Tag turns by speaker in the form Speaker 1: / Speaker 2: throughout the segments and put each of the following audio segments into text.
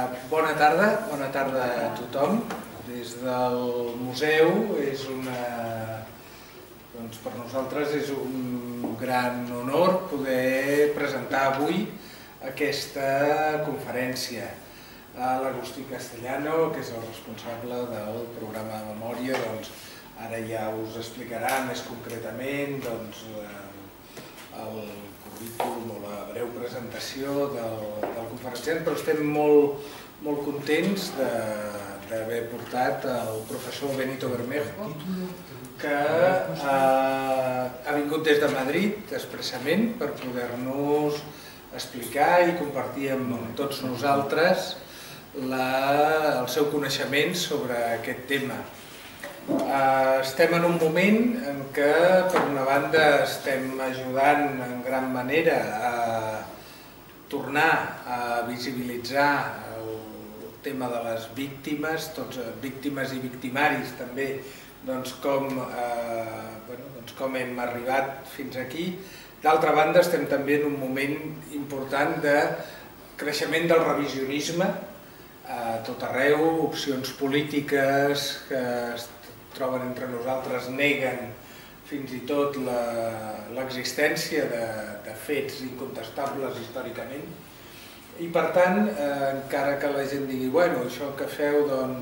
Speaker 1: Bona tarda a tothom. Des del museu per nosaltres és un gran honor poder presentar avui aquesta conferència. L'Agustí Castellano, que és el responsable del programa de memòria, ara ja us explicarà més concretament el currículum o la breu presentació del conferenciant, però estem molt contents d'haver portat el professor Benito Bermejo, que ha vingut des de Madrid expressament per poder-nos explicar i compartir amb tots nosaltres el seu coneixement sobre aquest tema. Estem en un moment en què, per una banda, estem ajudant en gran manera a tornar a visibilitzar el tema de les víctimes, víctimes i victimaris també, com hem arribat fins aquí. D'altra banda, estem també en un moment important de creixement del revisionisme a tot arreu, opcions polítiques que es troben entre nosaltres neguen fins i tot l'existència de fets incontestables històricament. I per tant, encara que la gent digui bueno, això que feu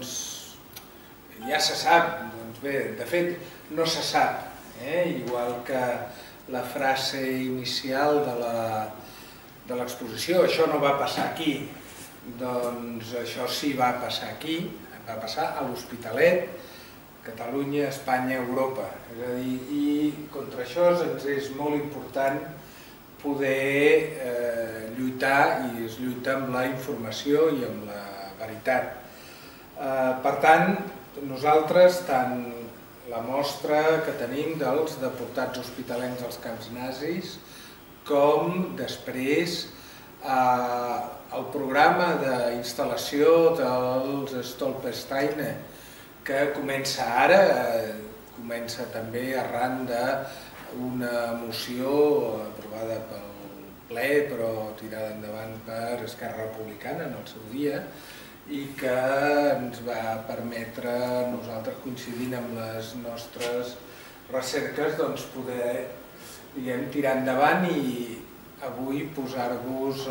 Speaker 1: ja se sap, doncs bé, de fet no se sap, igual que la frase inicial de l'exposició, això no va passar aquí, doncs això sí va passar aquí, va passar a l'Hospitalet, Catalunya, Espanya, Europa. És a dir, i contra això ens és molt important poder lluitar, i es lluita amb la informació i amb la veritat. Per tant, nosaltres, tant la mostra que tenim dels deportats hospitalencs als camps nazis, com després el programa d'instal·lació dels Stolpersteine, que comença ara, comença també arran d'una moció aprovada pel ple, però tirada endavant per Esquerra Republicana en el seu dia, i que ens va permetre, nosaltres coincidint amb les nostres recerques, poder tirar endavant i avui poder-vos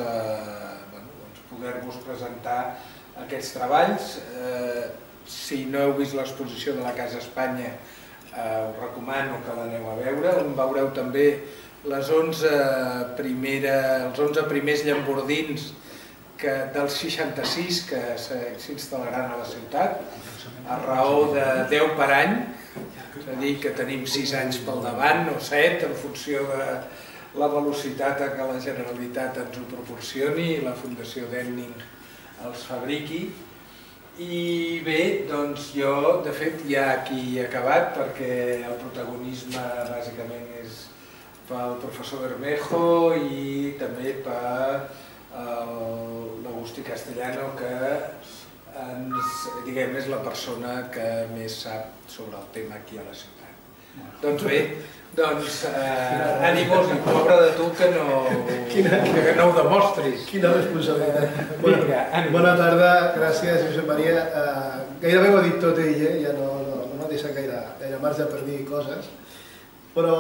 Speaker 1: presentar aquests treballs. Si no heu vist l'exposició de la Casa Espanya, us recomano que l'aneu a veure, on veureu també els 11 primers llambordins del 66 que s'instal·laran a la ciutat, a raó de 10 per any, és a dir, que tenim 6 anys pel davant o 7, en funció de la velocitat a què la Generalitat ens ho proporcioni i la Fundació Demning els fabriqui. I bé, doncs jo, de fet, ja aquí he acabat, perquè el protagonisme bàsicament és pel professor Bermejo i també per l'Agustí Castellano, que és la persona que més sap sobre el tema aquí a la ciutat. Doncs bé, ànimos i pobre de tu que no ho demostris.
Speaker 2: Quina responsabilitat. Bona tarda, gràcies Josep Maria. Gairebé ho ha dit tot ell, ja no m'ha deixat gaire marge per dir coses, però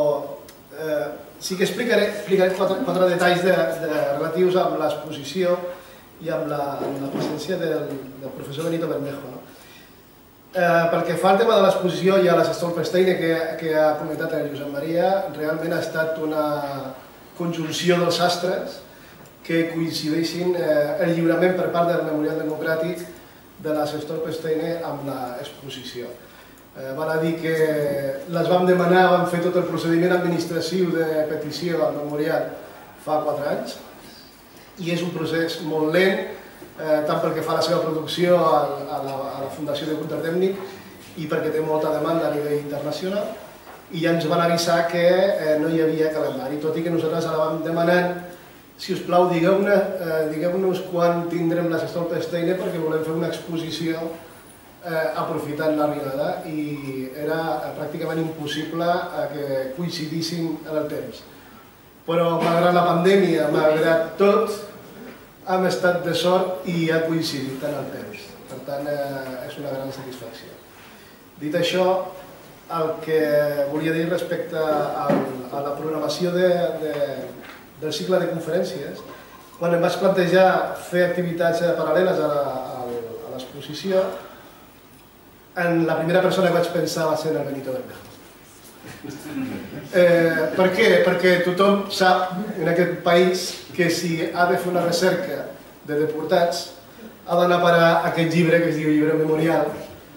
Speaker 2: sí que explicaré 4 detalls relatius amb l'exposició i amb la presència del professor Benito Bermejo. Pel que fa al tema de l'exposició i a les Stolpersteine que ha comentat el Josep Maria, realment ha estat una conjunció dels astres que coincideixin el lliurament per part del Memorial Democràtic de les Stolpersteine amb l'exposició. Val a dir que les vam demanar, vam fer tot el procediment administratiu de petició al Memorial fa 4 anys i és un procés molt lent, tant pel que fa a la seva producció a la Fundació de Gunther Demnig i perquè té molta demanda a nivell internacional, i ja ens van avisar que no hi havia calendari, tot i que nosaltres ara vam demanant, si us plau, digueu-nos quan tindrem les Stolpersteine perquè volem fer una exposició aprofitant l'arribada, i era pràcticament impossible que coincidissin en el temps. Però malgrat la pandèmia, malgrat tot, hem estat de sort i ha coincidit en el temps. Per tant, és una gran satisfacció. Dit això, el que volia dir respecte a la programació del cicle de conferències, quan em vaig plantejar fer activitats paral·leles a l'exposició, la primera persona que vaig pensar va ser el Benito Bermejo. Per què? Perquè tothom sap en aquest país que si ha de fer una recerca de deportats ha d'anar a parar aquest llibre que es diu Llibre Memorial,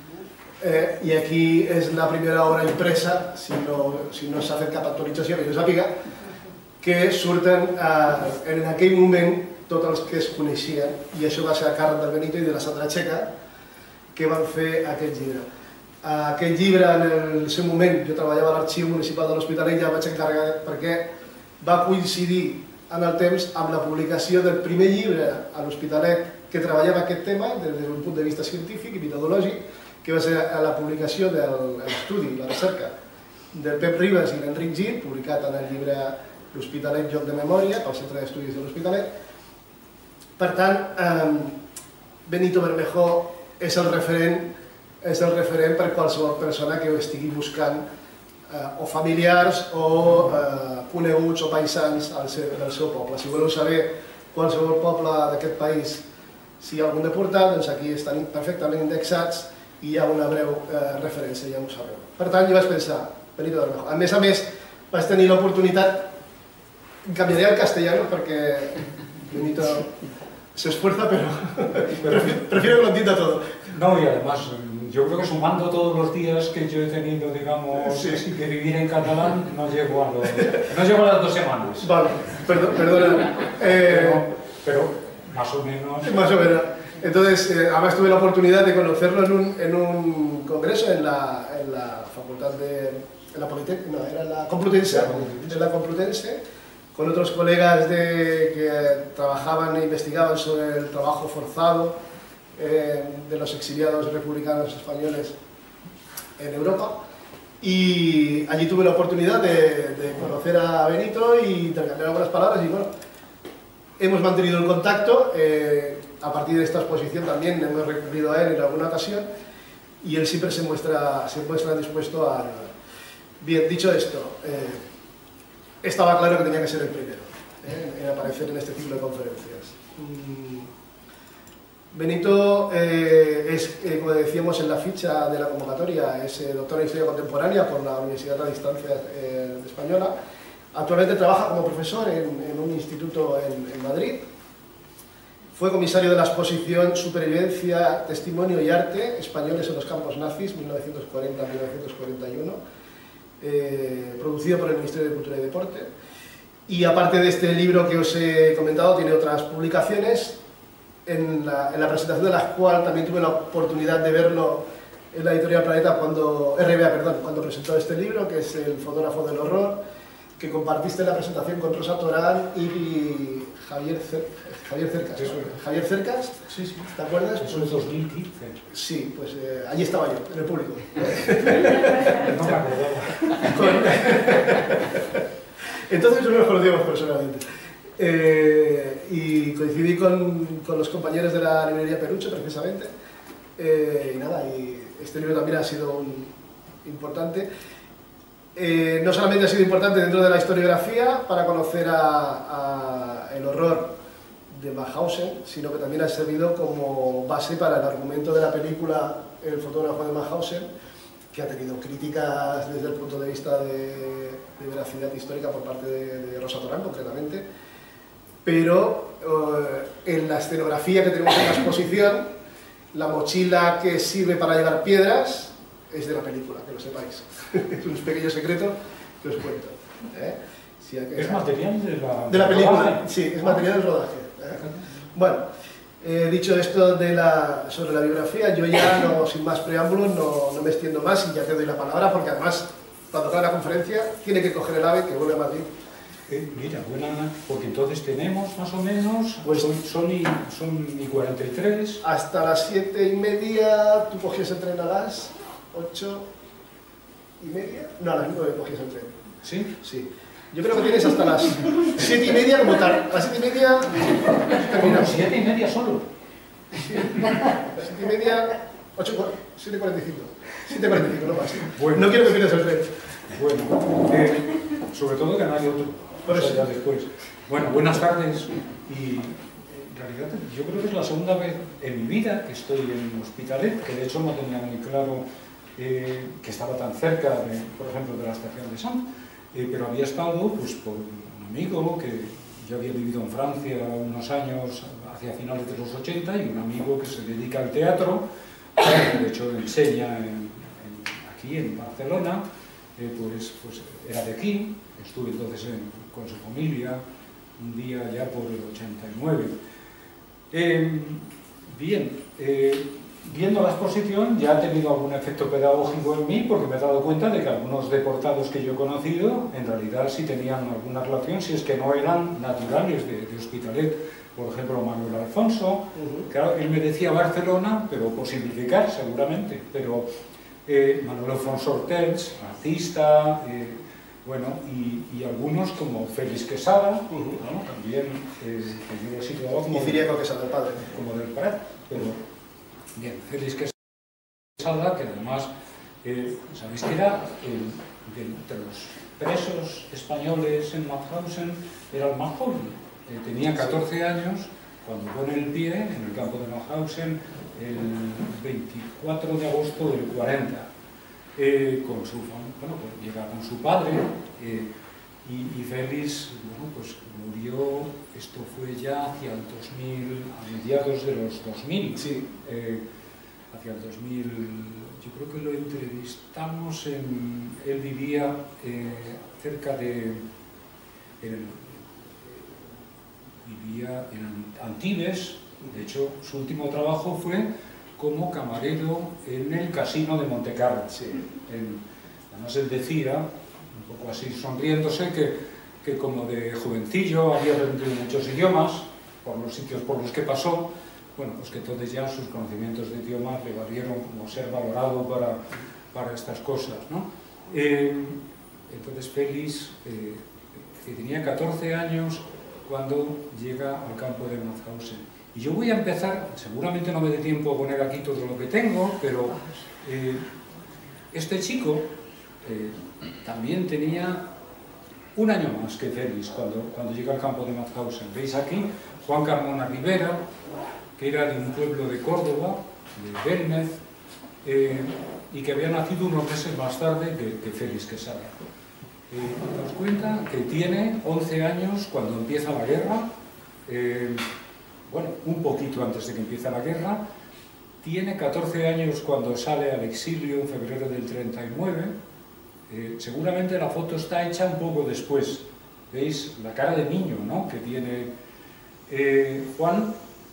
Speaker 2: i aquí és la primera obra impresa, si no s'ha fet cap actualització que jo sàpiga, que surten en aquell moment tots els que es coneixien, i això va ser a càrrec del Benito i de la Sandra Checa, que van fer aquest llibre. Aquest llibre, en el seu moment, jo treballava a l'Arxiu Municipal de l'Hospitalet, ja vaig encarregar perquè va coincidir en el temps amb la publicació del primer llibre a l'Hospitalet que treballava aquest tema des d'un punt de vista científic i metodològic, que va ser la publicació de l'estudi, la recerca del Pep Ribas i l'Enric Gil, publicat en el llibre L'Hospitalet, lloc de memòria, pel Centre d'Estudis de l'Hospitalet. Per tant, Benito Bermejo és el referent per qualsevol persona que ho estigui buscant, o familiars o coneguts o paisans del seu poble. Si voleu saber qualsevol poble d'aquest país si hi ha algun deportat, doncs aquí estan perfectament indexats i hi ha una breu referència, ja ho sabeu. Per tant, jo vaig pensar, Benito Bermejo. A més, vaig tenir l'oportunitat, canviaré al castellano perquè Benito se esfuerza, pero prefiero que lo entienda todo.
Speaker 3: No, y además, yo creo que sumando todos los días que yo he tenido, digamos, que vivir en catalán, no llego a las 2 semanas.
Speaker 2: Vale, perdona.
Speaker 3: Pero más o menos.
Speaker 2: Más o menos. Entonces, además tuve la oportunidad de conocerlo en un congreso en la facultad en la Politécnica, no, era en la Complutense, con otros colegas que trabajaban e investigaban sobre el trabajo forzado de los exiliados republicanos españoles en Europa. Y allí tuve la oportunidad de conocer a Benito y intercambiar algunas palabras y bueno, hemos mantenido el contacto. A partir de esta exposición también hemos recurrido a él en alguna ocasión y él siempre se muestra dispuesto a... Bien, dicho esto, estaba claro que tenía que ser el primero en aparecer en este ciclo de conferencias. Benito es, como decíamos en la ficha de la convocatoria, es doctor en Historia Contemporánea por la Universidad a Distancia Española. Actualmente trabaja como profesor en un instituto en Madrid. Fue comisario de la exposición Supervivencia, Testimonio y Arte, Españoles en los Campos Nazis, 1940-1941, producido por el Ministerio de Cultura y Deporte. Y aparte de este libro que os he comentado, tiene otras publicaciones, en la presentación de las cuales también tuve la oportunidad de verlo en la editorial Planeta cuando presentó este libro, que es El fotógrafo del horror, que compartiste en la presentación con Rosa Torán y Javier Cercas. Javier Cercas, sí, ¿te acuerdas?
Speaker 3: Eso es 2015.
Speaker 2: Sí, pues allí estaba yo, en el público.
Speaker 3: No me acordaba.
Speaker 2: Entonces no nos conocíamos personalmente. Y coincidí con los compañeros de la librería Perucho, precisamente. Y nada, y este libro también ha sido importante. No solamente ha sido importante dentro de la historiografía para conocer el horror de Mauthausen, sino que también ha servido como base para el argumento de la película El fotógrafo de Mauthausen, que ha tenido críticas desde el punto de vista de veracidad histórica por parte de Rosa Torán, concretamente, pero en la escenografía que tenemos en la exposición, la mochila que sirve para llevar piedras es de la película, que lo sepáis. Es un pequeño secreto que os cuento.
Speaker 3: ¿Es material
Speaker 2: de la película? Sí, es material del rodaje. Bueno, dicho esto sobre la biografía, yo ya, sin más preámbulos, no me extiendo más y ya te doy la palabra, porque además, cuando acabe la conferencia, tiene que coger el AVE que vuelve a Madrid.
Speaker 3: Mira, buena, porque entonces tenemos más o menos, pues son y 43.
Speaker 2: Hasta las 7:30, tú cogías el tren a las 8:30. No, a las 9 cogías el tren.
Speaker 3: ¿Sí?
Speaker 2: Sí. Yo creo que tienes hasta las 7:30 como tal. A las 7:30 terminamos.
Speaker 3: 7:30 solo.
Speaker 2: 7:30, 7:45. 7:45, no más.
Speaker 3: Bueno.
Speaker 2: No quiero que pierdas el tren.
Speaker 3: Bueno, sobre todo que no hay otro.
Speaker 2: Por eso.
Speaker 3: Ya después. Bueno, buenas tardes. Y en realidad yo creo que es la segunda vez en mi vida que estoy en Hospitalet, que de hecho no tenía muy claro que estaba tan cerca, por ejemplo, de la estación de Sants, pero había estado pues, por un amigo que yo había vivido en Francia unos años hacia finales de los 80 y un amigo que se dedica al teatro, que de hecho enseña aquí en Barcelona, pues era de aquí, estuve entonces con su familia un día ya por el 89. Bien, viendo la exposición ya ha tenido algún efecto pedagógico en mí porque me he dado cuenta de que algunos deportados que yo he conocido en realidad sí tenían alguna relación, si es que no eran naturales de Hospitalet. Por ejemplo, Manuel Alfonso, claro, él me decía Barcelona, pero por simplificar seguramente, pero Manuel Alfonso Ortells, artista, bueno, y algunos como Félix Quesada, ¿no? También que yo he situado como,
Speaker 2: Quesada, el padre.
Speaker 3: Como del Prat, pero bien, Félix Quesada, que además, sabéis que era de los presos españoles en Mauthausen, era el más joven, tenía 14 años cuando pone el pie en el campo de Mauthausen el 24 de agosto del 40. Con su, bueno, pues llega con su padre y Félix, bueno, pues murió, esto fue ya hacia el 2000, a mediados de los 2000,
Speaker 2: sí.
Speaker 3: Hacia el 2000, yo creo que lo entrevistamos, él vivía cerca de, vivía en Antibes, de hecho su último trabajo fue como camarero en el casino de Montecarlo. Sí. Además él decía, un poco así sonriéndose, que como de jovencillo había aprendido muchos idiomas por los sitios por los que pasó, bueno, pues que entonces ya sus conocimientos de idiomas le valieron como ser valorado para estas cosas, ¿no? Entonces Félix, que tenía 14 años cuando llega al campo de Mauthausen. Y yo voy a empezar, seguramente no me dé tiempo a poner aquí todo lo que tengo, pero este chico también tenía un año más que Félix cuando llega al campo de Mauthausen. Veis aquí Juan Carmona Rivera, que era de un pueblo de Córdoba, de Belmez, y que había nacido unos meses más tarde que Félix Quesada. Daos cuenta que tiene 11 años cuando empieza la guerra, bueno, un poquito antes de que empiece la guerra, tiene 14 años cuando sale al exilio en febrero del 39, seguramente la foto está hecha un poco después, veis la cara de niño, ¿no?, que tiene Juan.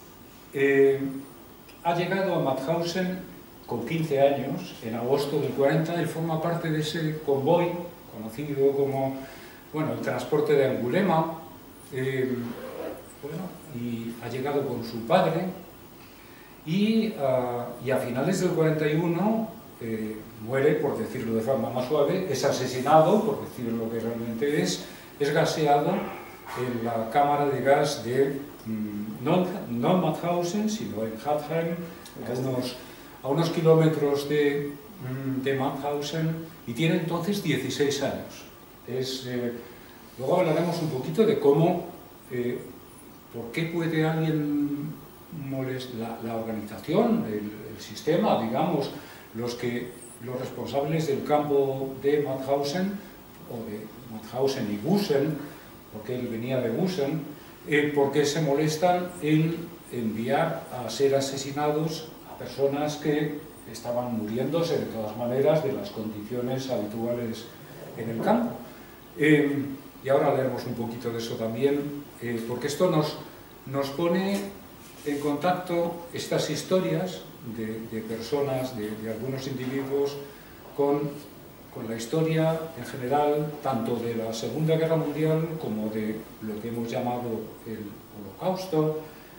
Speaker 3: Ha llegado a Mauthausen con 15 años, en agosto del 40, él forma parte de ese convoy, conocido como, bueno, el transporte de Angulema, bueno, y ha llegado con su padre, y a finales del 41 muere, por decirlo de forma más suave, es asesinado, por decirlo lo que realmente es gaseado en la cámara de gas de no Mauthausen, sino en Hattheim, a unos kilómetros de Mauthausen, y tiene entonces 16 años. Luego hablaremos un poquito de cómo, por qué puede alguien molestar la organización, el sistema, digamos, los responsables del campo de Mauthausen, o de Mauthausen y Gusen, porque él venía de Gusen, por qué se molestan en enviar a ser asesinados a personas que estaban muriéndose de todas maneras de las condiciones habituales en el campo. Y ahora leeremos un poquito de eso también, porque esto nos pone en contacto estas historias de personas, de algunos individuos, con la historia en general, tanto de la Segunda Guerra Mundial como de lo que hemos llamado el Holocausto,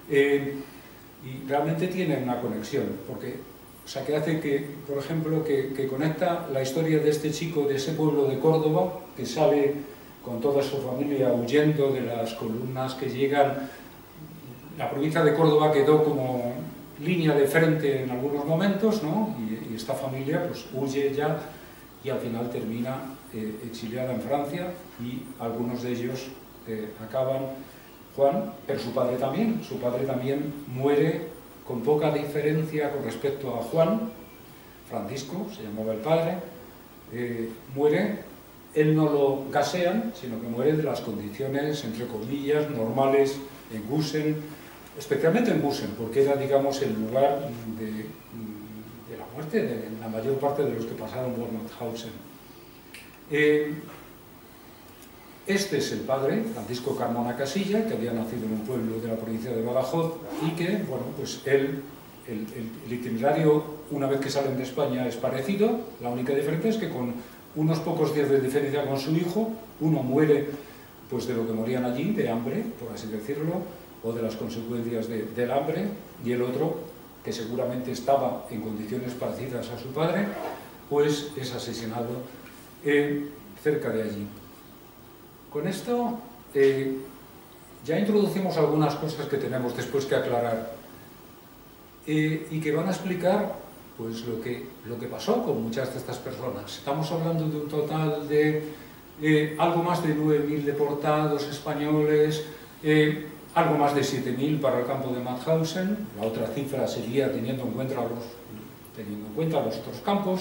Speaker 3: y realmente tienen una conexión, porque, o sea, que hace que, por ejemplo, que conecta la historia de este chico de ese pueblo de Córdoba, que sale con toda su familia huyendo de las columnas que llegan. La provincia de Córdoba quedó como línea de frente en algunos momentos, ¿no? Y esta familia pues huye ya y al final termina exiliada en Francia, y algunos de ellos acaban, Juan, pero su padre también muere con poca diferencia con respecto a Juan. Francisco se llamaba el padre, muere, él no lo gasean, sino que muere de las condiciones, entre comillas, normales en Gusen, especialmente en Gusen, porque era, digamos, el lugar de la muerte de la mayor parte de los que pasaron por Mauthausen. Este es el padre, Francisco Carmona Casilla, que había nacido en un pueblo de la provincia de Badajoz, y que, bueno, pues él, el itinerario, una vez que salen de España, es parecido. La única diferencia es que con unos pocos días de diferencia con su hijo, uno muere pues de lo que morían allí, de hambre, por así decirlo, o de las consecuencias del hambre, y el otro, que seguramente estaba en condiciones parecidas a su padre, pues es asesinado cerca de allí. Con esto ya introducimos algunas cosas que tenemos después que aclarar y que van a explicar pues lo que pasó con muchas de estas personas. Estamos hablando de un total de algo más de 9.000 deportados españoles, algo más de 7.000 para el campo de Mauthausen. La otra cifra sería teniendo en cuenta los otros campos.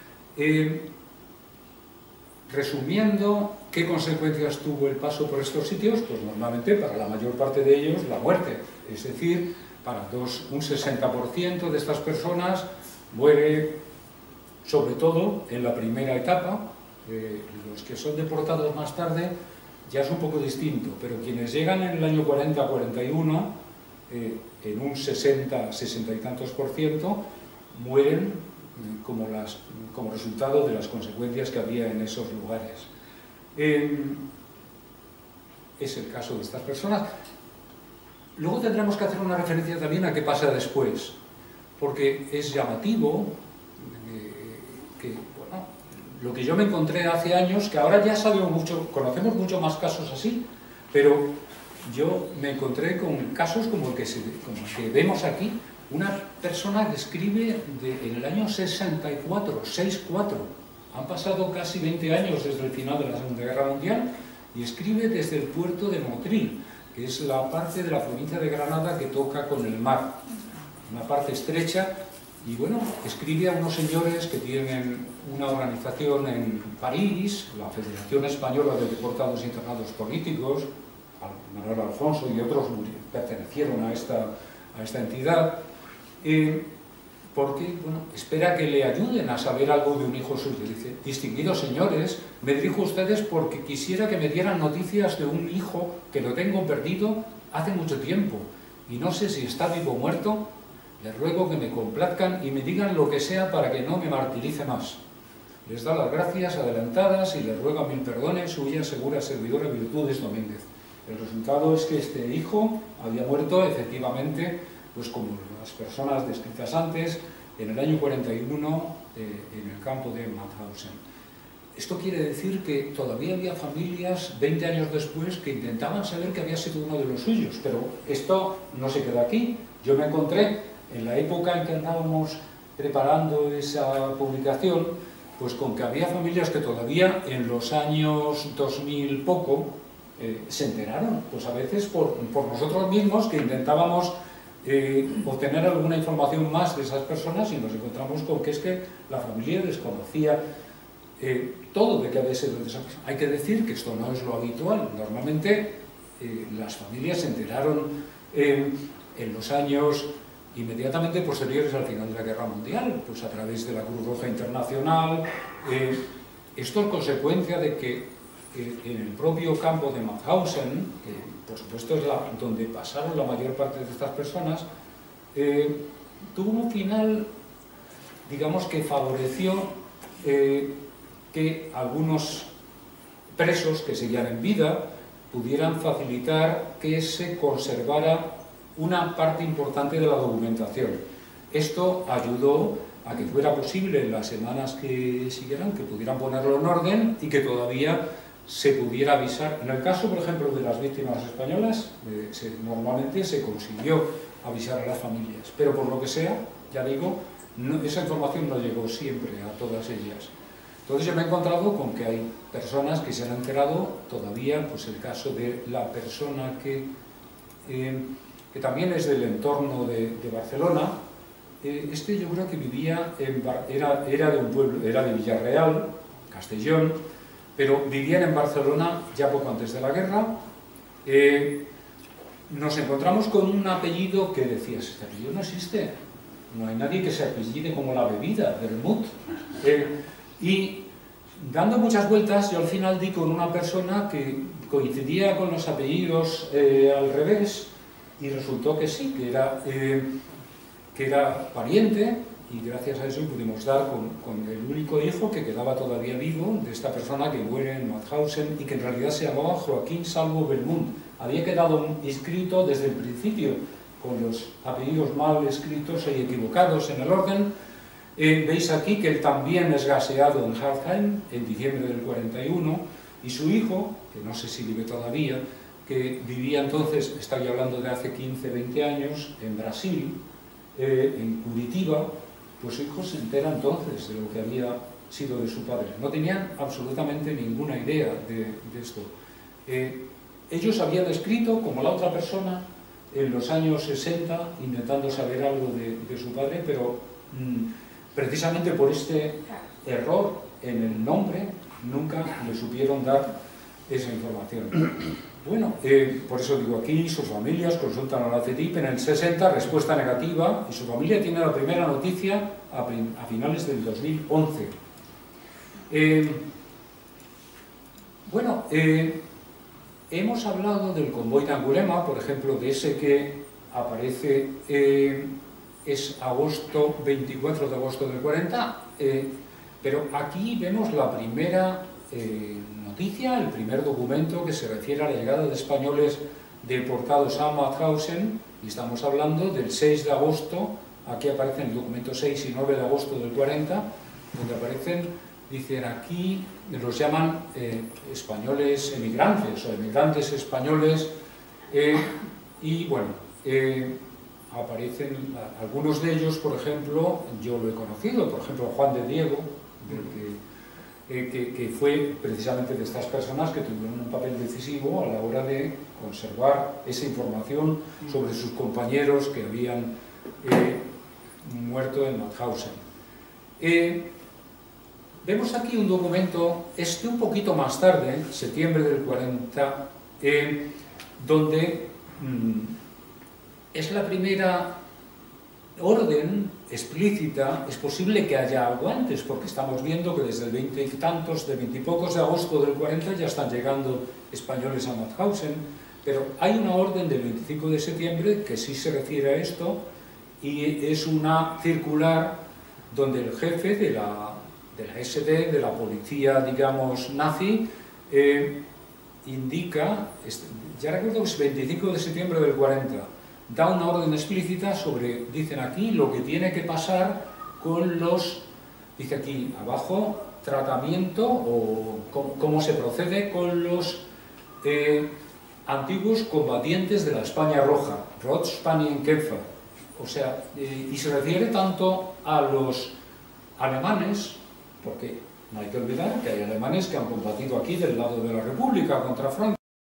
Speaker 3: Resumiendo, ¿qué consecuencias tuvo el paso por estos sitios? Pues normalmente para la mayor parte de ellos la muerte, es decir, para un 60% de estas personas muere, sobre todo en la primera etapa. Los que son deportados más tarde ya es un poco distinto, pero quienes llegan en el año 40-41, en un 60 y tantos %, mueren como resultado de las consecuencias que había en esos lugares. Es el caso de estas personas. Luego tendremos que hacer una referencia también a qué pasa después, porque es llamativo que bueno, lo que yo me encontré hace años, que ahora ya conocemos mucho más casos así, pero yo me encontré con casos como el que vemos aquí. Una persona que escribe en el año 64, han pasado casi 20 años desde el final de la Segunda Guerra Mundial, y escribe desde el puerto de Motril, que es la parte de la provincia de Granada que toca con el mar, una parte estrecha, y bueno, escribe a unos señores que tienen una organización en París, la Federación Española de Deportados Internados Políticos, Manuel Alfonso y otros pertenecieron a esta entidad, porque bueno, espera que le ayuden a saber algo de un hijo suyo. Dice: distinguidos señores, me dirijo a ustedes porque quisiera que me dieran noticias de un hijo que lo tengo perdido hace mucho tiempo y no sé si está vivo o muerto. Les ruego que me complazcan y me digan lo que sea para que no me martirice más. Les da las gracias adelantadas y les ruega 1000 perdones, suya segura servidora Virtudes Domínguez. El resultado es que este hijo había muerto efectivamente, pues como las personas descritas antes, en el año 41 en el campo de Mauthausen. Esto quiere decir que todavía había familias 20 años después que intentaban saber que había sido uno de los suyos, pero esto no se queda aquí. Yo me encontré en la época en que andábamos preparando esa publicación, pues con que había familias que todavía en los años 2000 poco se enteraron, pues a veces por nosotros mismos, que intentábamos obtener alguna información más de esas personas, y nos encontramos con que es que la familia desconocía todo de que había sido de esa persona. Hay que decir que esto no es lo habitual. Normalmente las familias se enteraron en los años inmediatamente posteriores al final de la Guerra Mundial, pues a través de la Cruz Roja Internacional. Esto es consecuencia de que en el propio campo de Mauthausen, que por supuesto es donde pasaron la mayor parte de estas personas, tuvo un final, digamos, que favoreció que algunos presos que seguían en vida pudieran facilitar que se conservara una parte importante de la documentación. Esto ayudó a que fuera posible en las semanas que siguieran, que pudieran ponerlo en orden y que todavía se pudiera avisar. En el caso, por ejemplo, de las víctimas españolas, normalmente se consiguió avisar a las familias, pero por lo que sea, ya digo, esa información no llegó siempre a todas ellas. Entonces yo me he encontrado con que hay personas que se han enterado todavía, pues el caso de la persona que también es del entorno de Barcelona. Yo creo que vivía, era de un pueblo, era de Villarreal, Castellón, pero vivían en Barcelona ya poco antes de la guerra. Nos encontramos con un apellido que decías, este apellido no existe, no hay nadie que se apellide como la bebida, vermut. Y dando muchas vueltas, yo al final di con una persona que coincidía con los apellidos al revés, y resultó que sí, que era pariente, y gracias a eso pudimos dar con el único hijo que quedaba todavía vivo de esta persona que muere en Mauthausen y que en realidad se llamaba Joaquín Salvo Belmont. Había quedado inscrito desde el principio con los apellidos mal escritos y equivocados en el orden. Veis aquí que él también es gaseado en Hartheim en diciembre del 41, y su hijo, que no sé si vive todavía, que vivía entonces, estoy hablando de hace 15, 20 años, en Brasil, en Curitiba, pues su hijo se entera entonces de lo que había sido de su padre. No tenían absolutamente ninguna idea de esto. Ellos habían escrito, como la otra persona, en los años 60, intentando saber algo de su padre, pero precisamente por este error en el nombre, nunca le supieron dar esa información. Bueno, por eso digo aquí, sus familias consultan a la CETIP en el 60, respuesta negativa, y su familia tiene la primera noticia a finales del 2011. Hemos hablado del convoy de Angulema, por ejemplo, de ese que aparece, es 24 de agosto del 40, pero aquí vemos la primera noticia, el primer documento que se refiere a la llegada de españoles deportados a Mauthausen, y estamos hablando del 6 de agosto, aquí aparecen el documento 6 y 9 de agosto del 40, donde aparecen, dicen aquí, los llaman españoles emigrantes o emigrantes españoles, y bueno, aparecen algunos de ellos, por ejemplo, yo lo he conocido, por ejemplo Juan de Diego, que fue precisamente de estas personas que tuvieron un papel decisivo a la hora de conservar esa información sobre sus compañeros que habían muerto en Mauthausen. Vemos aquí un documento, un poquito más tarde, septiembre del 40, donde es la primera orden explícita. Es posible que haya algo antes, porque estamos viendo que desde el 20 y tantos, de 20 y pocos de agosto del 40 ya están llegando españoles a Mauthausen, pero hay una orden del 25 de septiembre que sí se refiere a esto, y es una circular donde el jefe de la SD, de la policía, digamos, nazi, indica, ya recuerdo que es 25 de septiembre del 40, da una orden explícita sobre, dicen aquí, lo que tiene que pasar con los, dice aquí abajo, tratamiento o cómo se procede con los antiguos combatientes de la España Roja, Rotspanien-Kämpfer. O sea, y se refiere tanto a los alemanes, porque no hay que olvidar que hay alemanes que han combatido aquí del lado de la República contra Franco,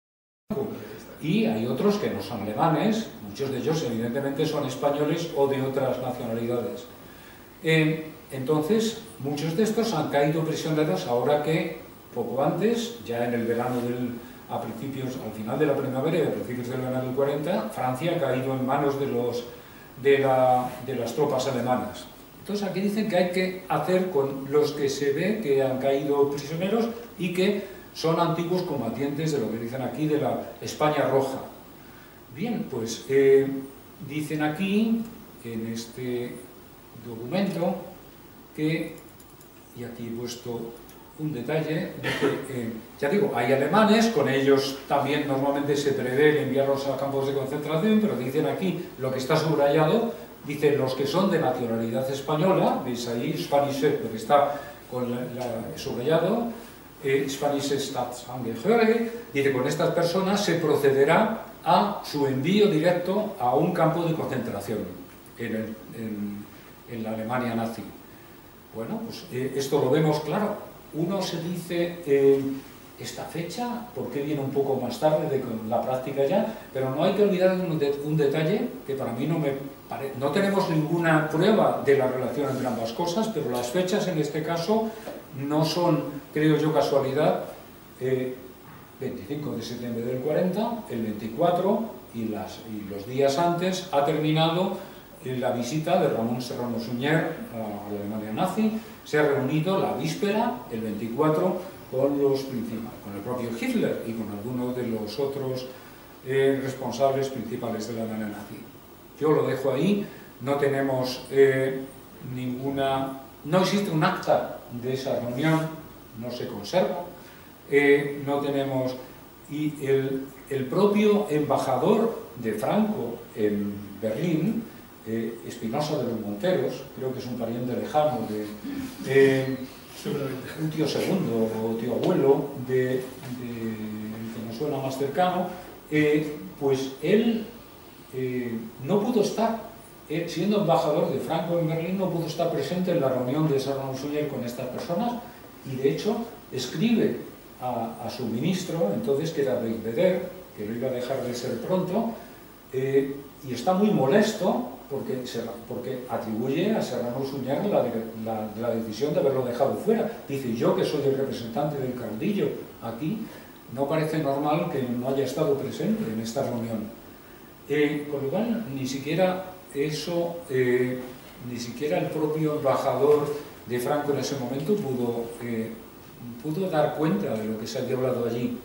Speaker 3: y hay otros que no son alemanes, muchos de ellos evidentemente son españoles o de otras nacionalidades. Entonces, muchos de estos han caído prisioneros ahora que, poco antes, ya en el verano al final de la primavera y a principios del verano del 40, Francia ha caído en manos de las tropas alemanas. Entonces aquí dicen que hay que hacer con los que se ve que han caído prisioneros y que son antiguos combatientes de lo que dicen aquí de la España Roja. Bien, pues dicen aquí, en este documento, que, y aquí he puesto un detalle, que, ya digo, hay alemanes, con ellos también normalmente se prevé enviarlos a campos de concentración, pero dicen aquí, lo que está subrayado, dicen los que son de nacionalidad española, veis ahí, Spanish, lo que está con subrayado, Spanische Staatsangehörige, dice, con estas personas se procederá a su envío directo a un campo de concentración en la Alemania nazi. Bueno, pues esto lo vemos claro. Uno se dice, esta fecha, ¿por qué viene un poco más tarde de la práctica ya? Pero no hay que olvidar un detalle que para mí no tenemos ninguna prueba de la relación entre ambas cosas, pero las fechas en este caso no son, creo yo, casualidad. 25 de septiembre del 40, el 24 y los días antes ha terminado la visita de Ramón Serrano Suñer a la Alemania nazi. Se ha reunido la víspera, el 24, con el propio Hitler y con algunos de los otros responsables principales de la Alemania nazi. Yo lo dejo ahí, no tenemos no existe un acta de esa reunión, no se conserva, no tenemos, y el propio embajador de Franco en Berlín, Espinosa de los Monteros, creo que es un pariente lejano un tío segundo o tío abuelo que nos suena más cercano, pues él no pudo estar, siendo embajador de Franco en Berlín, no pudo estar presente en la reunión de Serrano Suñer con estas personas, y de hecho escribe a su ministro, entonces, que era Beigbeder, que lo iba a dejar de ser pronto, y está muy molesto porque atribuye a Serrano Suñer la decisión de haberlo dejado fuera. Dice, yo que soy el representante del caudillo aquí, no parece normal que no haya estado presente en esta reunión. Con lo cual, ni siquiera eso, ni siquiera el propio embajador de Franco en ese momento pudo dar cuenta de lo que se había hablado allí.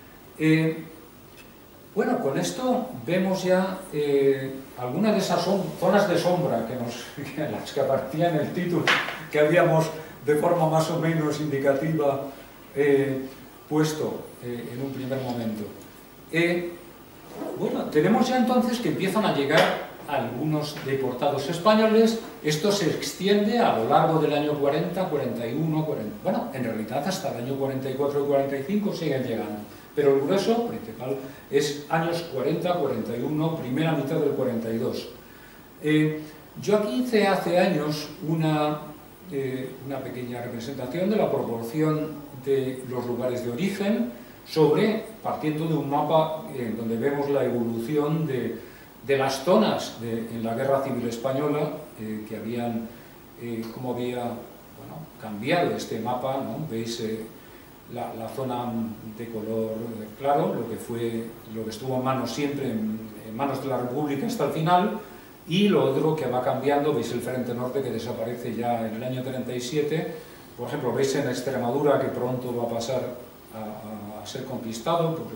Speaker 3: Bueno, con esto vemos ya algunas de esas zonas de sombra que las que aparecía en el título, que habíamos de forma más o menos indicativa puesto en un primer momento. Bueno, tenemos ya entonces que empiezan a llegar algunos deportados españoles. Esto se extiende a lo largo del año 40, 41, 40, bueno, en realidad hasta el año 44 y 45 siguen llegando, pero el grueso principal es años 40, 41, primera mitad del 42. Yo aquí hice hace años una pequeña representación de la proporción de los lugares de origen, partiendo de un mapa donde vemos la evolución de las zonas en la Guerra Civil Española, que habían, cómo había cambiado este mapa, ¿no? Veis la zona de color claro, lo que estuvo en manos siempre, en manos de la República hasta el final, y lo otro que va cambiando, veis el frente norte que desaparece ya en el año 37, por ejemplo, veis en Extremadura que pronto va a pasar a ser conquistado por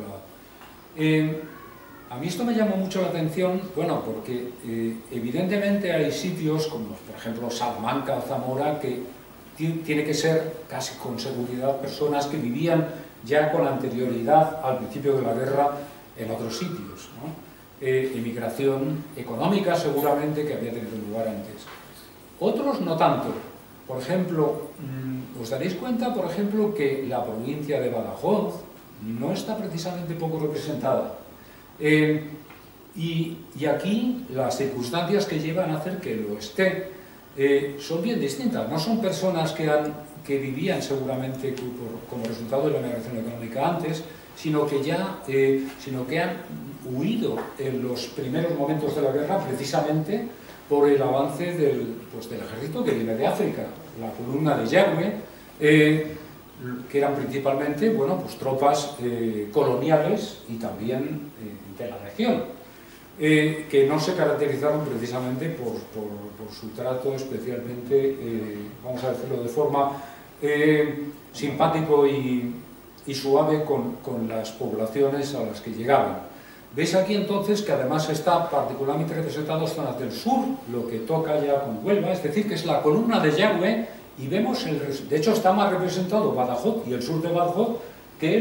Speaker 3: a mí esto me llamó mucho la atención, bueno, porque evidentemente hay sitios como, por ejemplo, Salamanca o Zamora, que tiene que ser casi con seguridad personas que vivían ya con anterioridad al principio de la guerra en otros sitios, ¿no? Emigración económica seguramente que había tenido lugar antes. Otros no tanto. Por ejemplo, os daréis cuenta, por ejemplo, que la provincia de Badajoz no está precisamente poco representada. Y aquí las circunstancias que llevan a hacer que lo esté son bien distintas. No son personas que vivían seguramente como resultado de la migración económica antes, sino que han huido en los primeros momentos de la guerra precisamente por el avance del ejército que viene de África, la columna de Yagüe, que eran principalmente, bueno, pues tropas coloniales y también de la región, que no se caracterizaron precisamente por su trato especialmente, vamos a decirlo de forma simpático y suave con las poblaciones a las que llegaban. Veis aquí entonces que además está particularmente representado zonas del sur, lo que toca ya con Huelva, es decir, que es la columna de Yagüe, y vemos, de hecho está más representado Badajoz y el sur de Badajoz que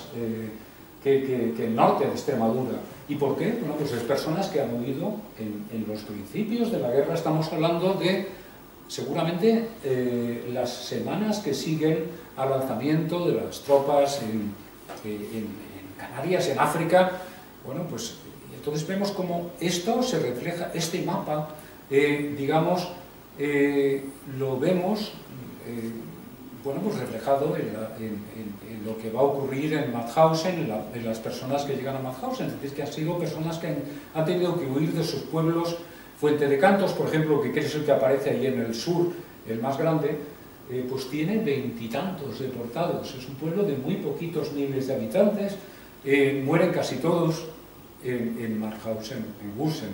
Speaker 3: el norte de Extremadura. ¿Y por qué? Bueno, pues es personas que han huido en los principios de la guerra. Estamos hablando de seguramente las semanas que siguen al lanzamiento de las tropas en Canarias, en África. Bueno, pues entonces vemos cómo esto se refleja, este mapa, digamos, lo vemos bueno, pues reflejado en lo que va a ocurrir en Mauthausen, en las personas que llegan a Mauthausen. Es decir, que han sido personas que han tenido que huir de sus pueblos. Fuente de Cantos, por ejemplo, que es el que aparece ahí en el sur, el más grande, pues tiene 20 y tantos deportados. Es un pueblo de muy poquitos miles de habitantes. Mueren casi todos en Mauthausen, en Gusen.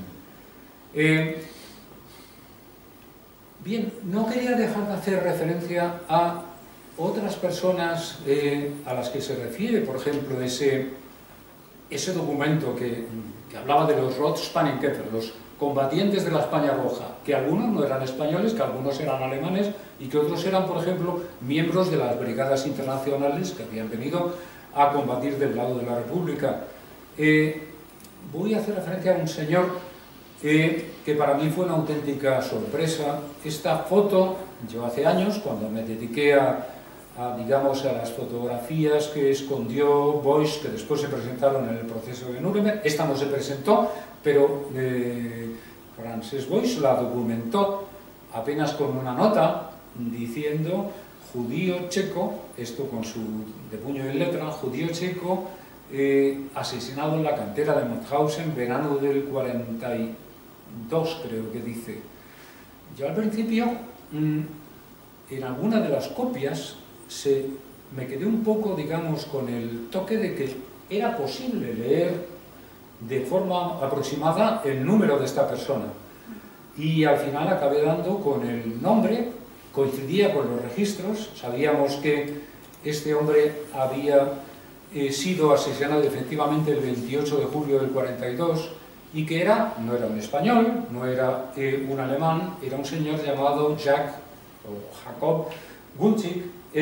Speaker 3: Bien, no quería dejar de hacer referencia a otras personas a las que se refiere, por ejemplo, ese documento que hablaba de los Rotspanninketter, los combatientes de la España Roja, que algunos no eran españoles, que algunos eran alemanes y que otros eran, por ejemplo, miembros de las brigadas internacionales que habían venido a combatir del lado de la República. Voy a hacer referencia a un señor que para mí fue una auténtica sorpresa. Esta foto, yo hace años, cuando me dediqué digamos, a las fotografías que escondió Beuys, que después se presentaron en el proceso de Nuremberg, esta no se presentó, pero Frances Beuys la documentó apenas con una nota diciendo judío checo, esto con su de puño y letra, judío checo asesinado en la cantera de Mauthausen, verano del 42, creo que dice. Yo al principio, en alguna de las copias, me quedé un poco, digamos, con el toque de que era posible leer de forma aproximada el número de esta persona. Y al final acabé dando con el nombre, coincidía con los registros, sabíamos que este hombre había sido asesinado efectivamente el 28 de julio del 42 y que no era un español, no era un alemán, era un señor llamado Jacob Gunzig,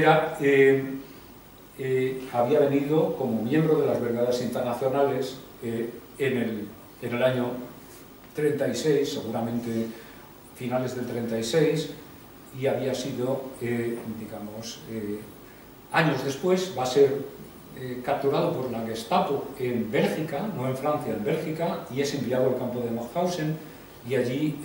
Speaker 3: había venido como miembro de las brigadas internacionales en el año 36, seguramente finales del 36, y había sido, digamos, años después, va a ser capturado por la Gestapo en Bélgica, no en Francia, en Bélgica, y es enviado al campo de Mauthausen, y allí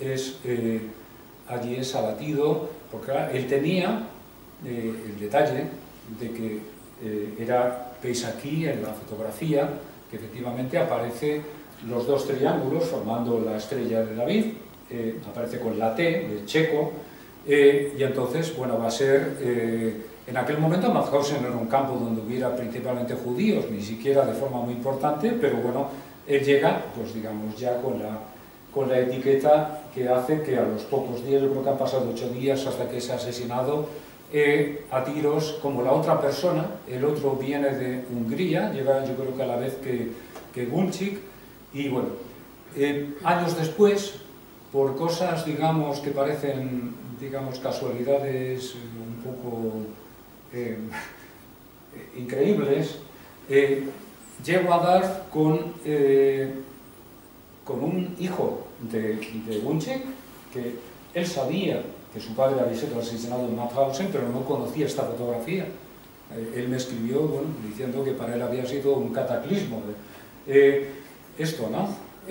Speaker 3: es abatido, porque él tenía el detalle de que veis aquí en la fotografía, que efectivamente aparece los dos triángulos formando la estrella de David, aparece con la T de checo, y entonces, bueno, va a ser, en aquel momento Mauthausen no era un campo donde hubiera principalmente judíos, ni siquiera de forma muy importante, pero bueno, él llega, pues digamos, ya con la etiqueta que hace que a los pocos días, yo creo que han pasado 8 días hasta que es asesinado a tiros, como la otra persona. El otro viene de Hungría, llega yo creo que a la vez que Gunzig, y bueno, años después, por cosas, digamos, que parecen, digamos, casualidades un poco increíbles, llego a dar con un hijo de Gunzig, que él sabía que su padre había sido asesinado en Mauthausen, pero no conocía esta fotografía. Él me escribió, bueno, diciendo que para él había sido un cataclismo esto, ¿no?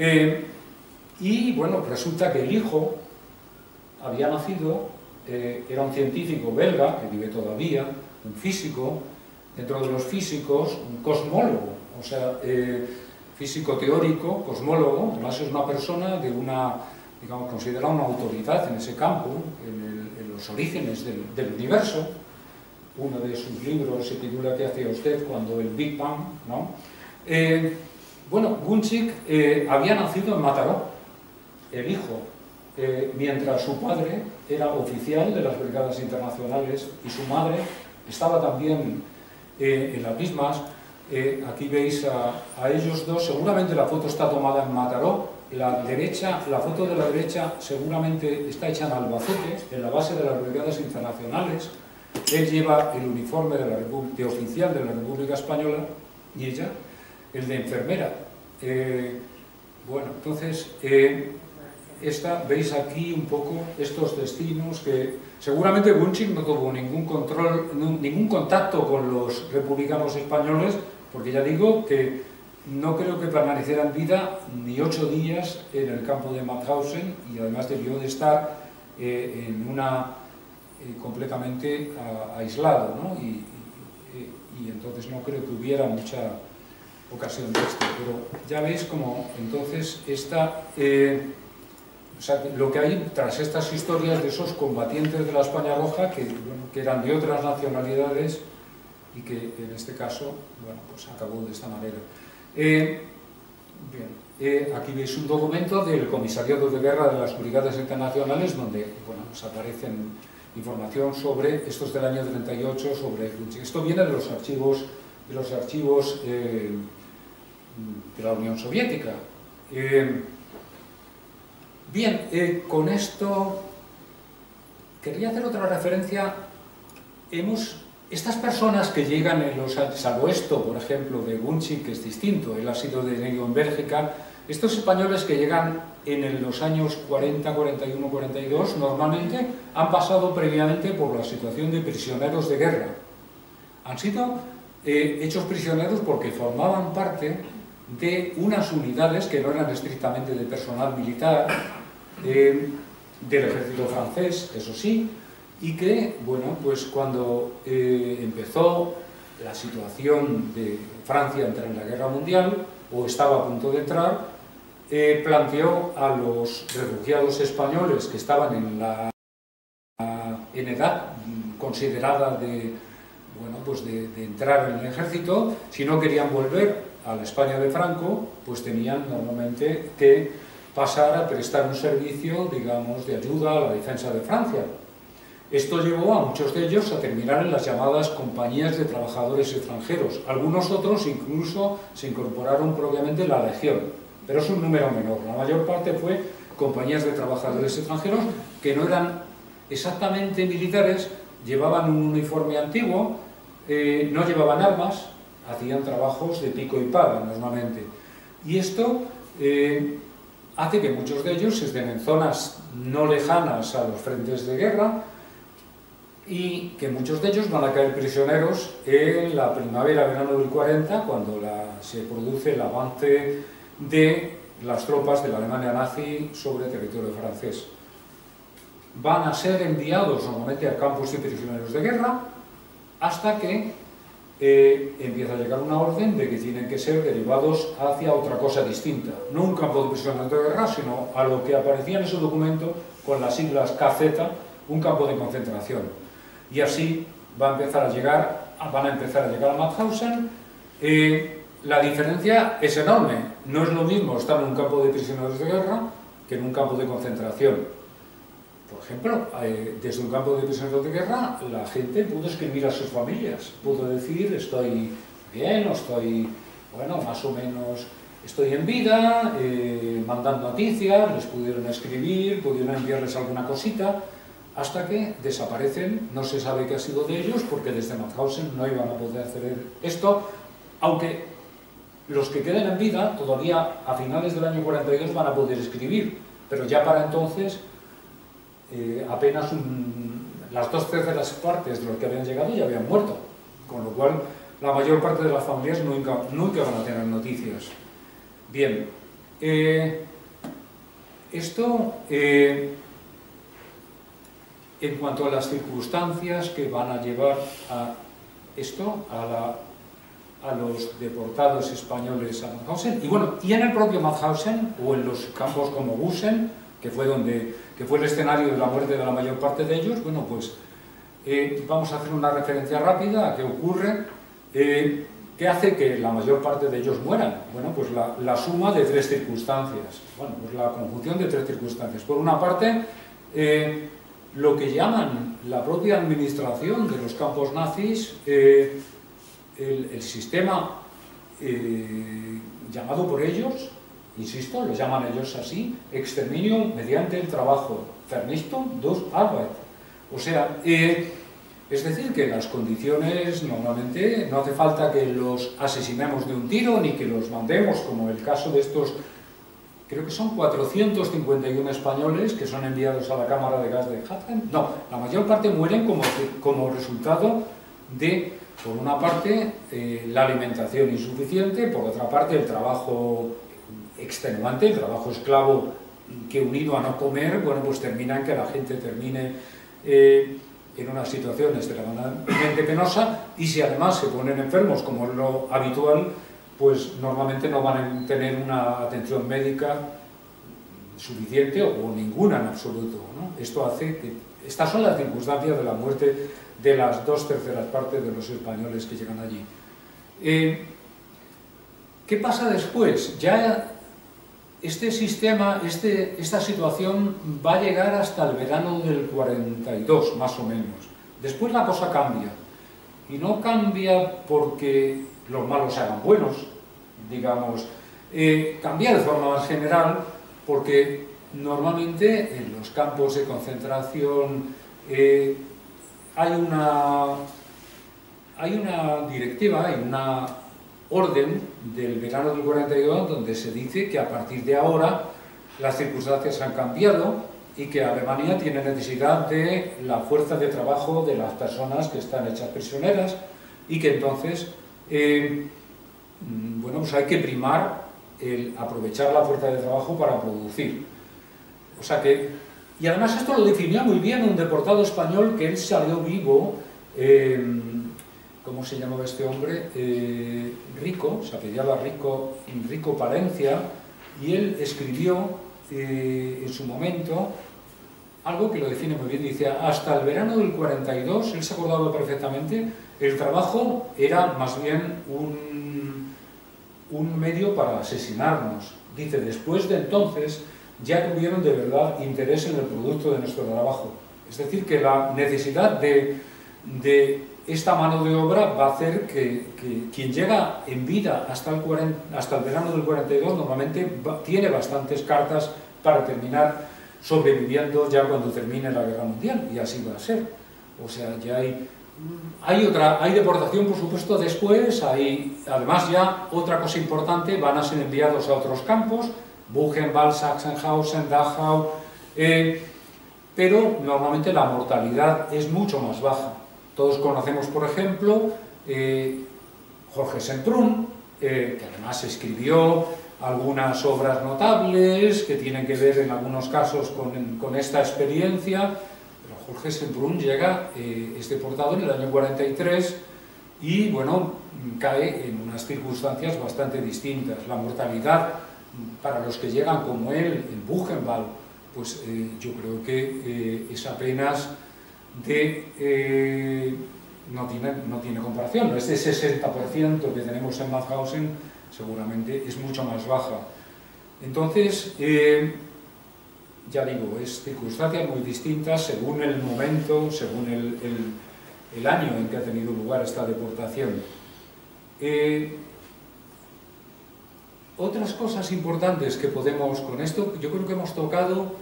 Speaker 3: Y bueno, resulta que el hijo había nacido, era un científico belga, que vive todavía, un físico, dentro de los físicos, un cosmólogo, o sea, físico teórico, cosmólogo, además es una persona de digamos, considerada una autoridad en ese campo, en los orígenes del universo. Uno de sus libros se titula ¿Qué hacía usted cuando el Big Bang?, ¿no? Bueno, Gunzig había nacido en Mataró, el hijo, mientras su padre era oficial de las brigadas internacionales y su madre estaba también en las mismas. Aquí veis a ellos dos, seguramente la foto está tomada en Mataró. La foto de la derecha seguramente está hecha en Albacete, en la base de las brigadas internacionales. Él lleva el uniforme de oficial de la República Española y ella el de enfermera. Bueno, entonces, veis aquí un poco estos destinos que seguramente Bunchik no tuvo ningún contacto con los republicanos españoles, porque ya digo que no creo que permaneciera en vida ni 8 días en el campo de Mauthausen, y además debió de estar completamente aislado, ¿no? Y entonces no creo que hubiera mucha ocasión de esto, pero ya veis como entonces o sea, lo que hay tras estas historias de esos combatientes de la España Roja que eran de otras nacionalidades y que en este caso, bueno, pues acabó de esta manera. Aquí veis un documento del Comisariado de Guerra de las Brigadas Internacionales donde, bueno, pues aparecen información sobre estos del año 38 sobre Bunchik. Esto viene de los archivos de la Unión Soviética. Con esto quería hacer otra referencia. Estas personas que llegan salvo esto, por ejemplo, de Bunchik, que es distinto, él ha sido detenido en Bélgica, estos españoles que llegan en los años 40, 41, 42, normalmente han pasado previamente por la situación de prisioneros de guerra. Han sido hechos prisioneros porque formaban parte de unas unidades que no eran estrictamente de personal militar, del ejército francés, eso sí, y que, bueno, pues cuando empezó la situación de Francia entrar en la Guerra Mundial, o estaba a punto de entrar, planteó a los refugiados españoles que estaban en edad considerada de entrar en el ejército, si no querían volver a la España de Franco, pues tenían normalmente que pasar a prestar un servicio, digamos, de ayuda a la defensa de Francia. Esto llevó a muchos de ellos a terminar en las llamadas compañías de trabajadores extranjeros. Algunos otros incluso se incorporaron propiamente en la Legión, pero es un número menor. La mayor parte fue compañías de trabajadores extranjeros que no eran exactamente militares, llevaban un uniforme antiguo, no llevaban armas, hacían trabajos de pico y pala normalmente. Y esto hace que muchos de ellos estén en zonas no lejanas a los frentes de guerra, y que muchos de ellos van a caer prisioneros en la primavera-verano del 40, cuando se produce el avance de las tropas de la Alemania nazi sobre territorio francés. Van a ser enviados normalmente a campos de prisioneros de guerra, hasta que empieza a llegar una orden de que tienen que ser derivados hacia otra cosa distinta. No un campo de prisioneros de guerra, sino a lo que aparecía en ese documento con las siglas KZ, un campo de concentración. Y así van a empezar a llegar a Mauthausen. La diferencia es enorme. No es lo mismo estar en un campo de prisioneros de guerra que en un campo de concentración. Por ejemplo, desde un campo de prisioneros de guerra, la gente pudo escribir a sus familias, pudo decir: estoy bien, o estoy, bueno, más o menos, estoy en vida, mandan noticias, les pudieron escribir, pudieron enviarles alguna cosita, hasta que desaparecen. No se sabe qué ha sido de ellos, porque desde Mauthausen no iban a poder hacer esto, aunque los que queden en vida, todavía a finales del año 42 van a poder escribir, pero ya para entonces apenas las 2/3 partes de los que habían llegado ya habían muerto, con lo cual la mayor parte de las familias nunca van a tener noticias. Bien, esto en cuanto a las circunstancias que van a llevar a esto, a los deportados españoles a Mauthausen, y bueno, y en el propio Mauthausen, o en los campos como Gusen, que fue el escenario de la muerte de la mayor parte de ellos, bueno, pues vamos a hacer una referencia rápida a qué ocurre, qué hace que la mayor parte de ellos mueran. Bueno, pues la suma de 3 circunstancias, bueno, pues la conjunción de 3 circunstancias. Por una parte, lo que llaman la propia administración de los campos nazis, el sistema llamado por ellos, insisto, lo llaman ellos así, exterminio mediante el trabajo, Vernichtung durch Arbeit. O sea, es decir, que las condiciones normalmente no hace falta que los asesinemos de un tiro, ni que los mandemos, como el caso de estos creo que son 451 españoles que son enviados a la cámara de gas de Hatton. No, la mayor parte mueren como resultado de, por una parte, la alimentación insuficiente, por otra parte, el trabajo extenuante, el trabajo esclavo, que unido a no comer, bueno, pues termina en que la gente termine en una situación extremadamente penosa, y si además se ponen enfermos, como es lo habitual, pues normalmente no van a tener una atención médica suficiente o ninguna en absoluto, ¿no? Esto hace que... Estas son las circunstancias de la muerte de las 2/3 partes de los españoles que llegan allí. ¿Qué pasa después? Ya este sistema, esta situación va a llegar hasta el verano del 42, más o menos. Después la cosa cambia. Y no cambia porque los malos se hagan buenos, digamos. Cambia de forma más general porque normalmente en los campos de concentración hay una directiva, hay una orden del verano del 42 donde se dice que a partir de ahora las circunstancias han cambiado y que Alemania tiene necesidad de la fuerza de trabajo de las personas que están hechas prisioneras y que entonces bueno, pues hay que primar el aprovechar la fuerza de trabajo para producir. O sea que, y además esto lo definió muy bien un deportado español que él salió vivo, ¿cómo se llamaba este hombre? Rico, se apellidaba Rico Palencia, y él escribió en su momento algo que lo define muy bien. Dice, hasta el verano del 42, él se acordaba perfectamente, el trabajo era más bien un medio para asesinarnos. Dice, después de entonces ya tuvieron de verdad interés en el producto de nuestro trabajo. Es decir, que la necesidad de esta mano de obra va a hacer que quien llega en vida hasta el verano del 42 normalmente tiene bastantes cartas para terminar sobreviviendo ya cuando termine la Guerra Mundial, y así va a ser. O sea, ya hay deportación, por supuesto, después, además ya otra cosa importante, van a ser enviados a otros campos, Buchenwald, Sachsenhausen, Dachau, pero normalmente la mortalidad es mucho más baja. Todos conocemos, por ejemplo, Jorge Semprún, que además escribió algunas obras notables que tienen que ver en algunos casos con esta experiencia, pero Jorge Semprún llega, es deportado en el año 43 y, bueno, cae en unas circunstancias bastante distintas. La mortalidad para los que llegan como él en Buchenwald, pues yo creo que es apenas no tiene comparación. Ese 60% que tenemos en Mauthausen seguramente es mucho más baja. Entonces, ya digo, es circunstancias muy distintas según el momento, según el año en que ha tenido lugar esta deportación. Otras cosas importantes que podemos, con esto, yo creo que hemos tocado.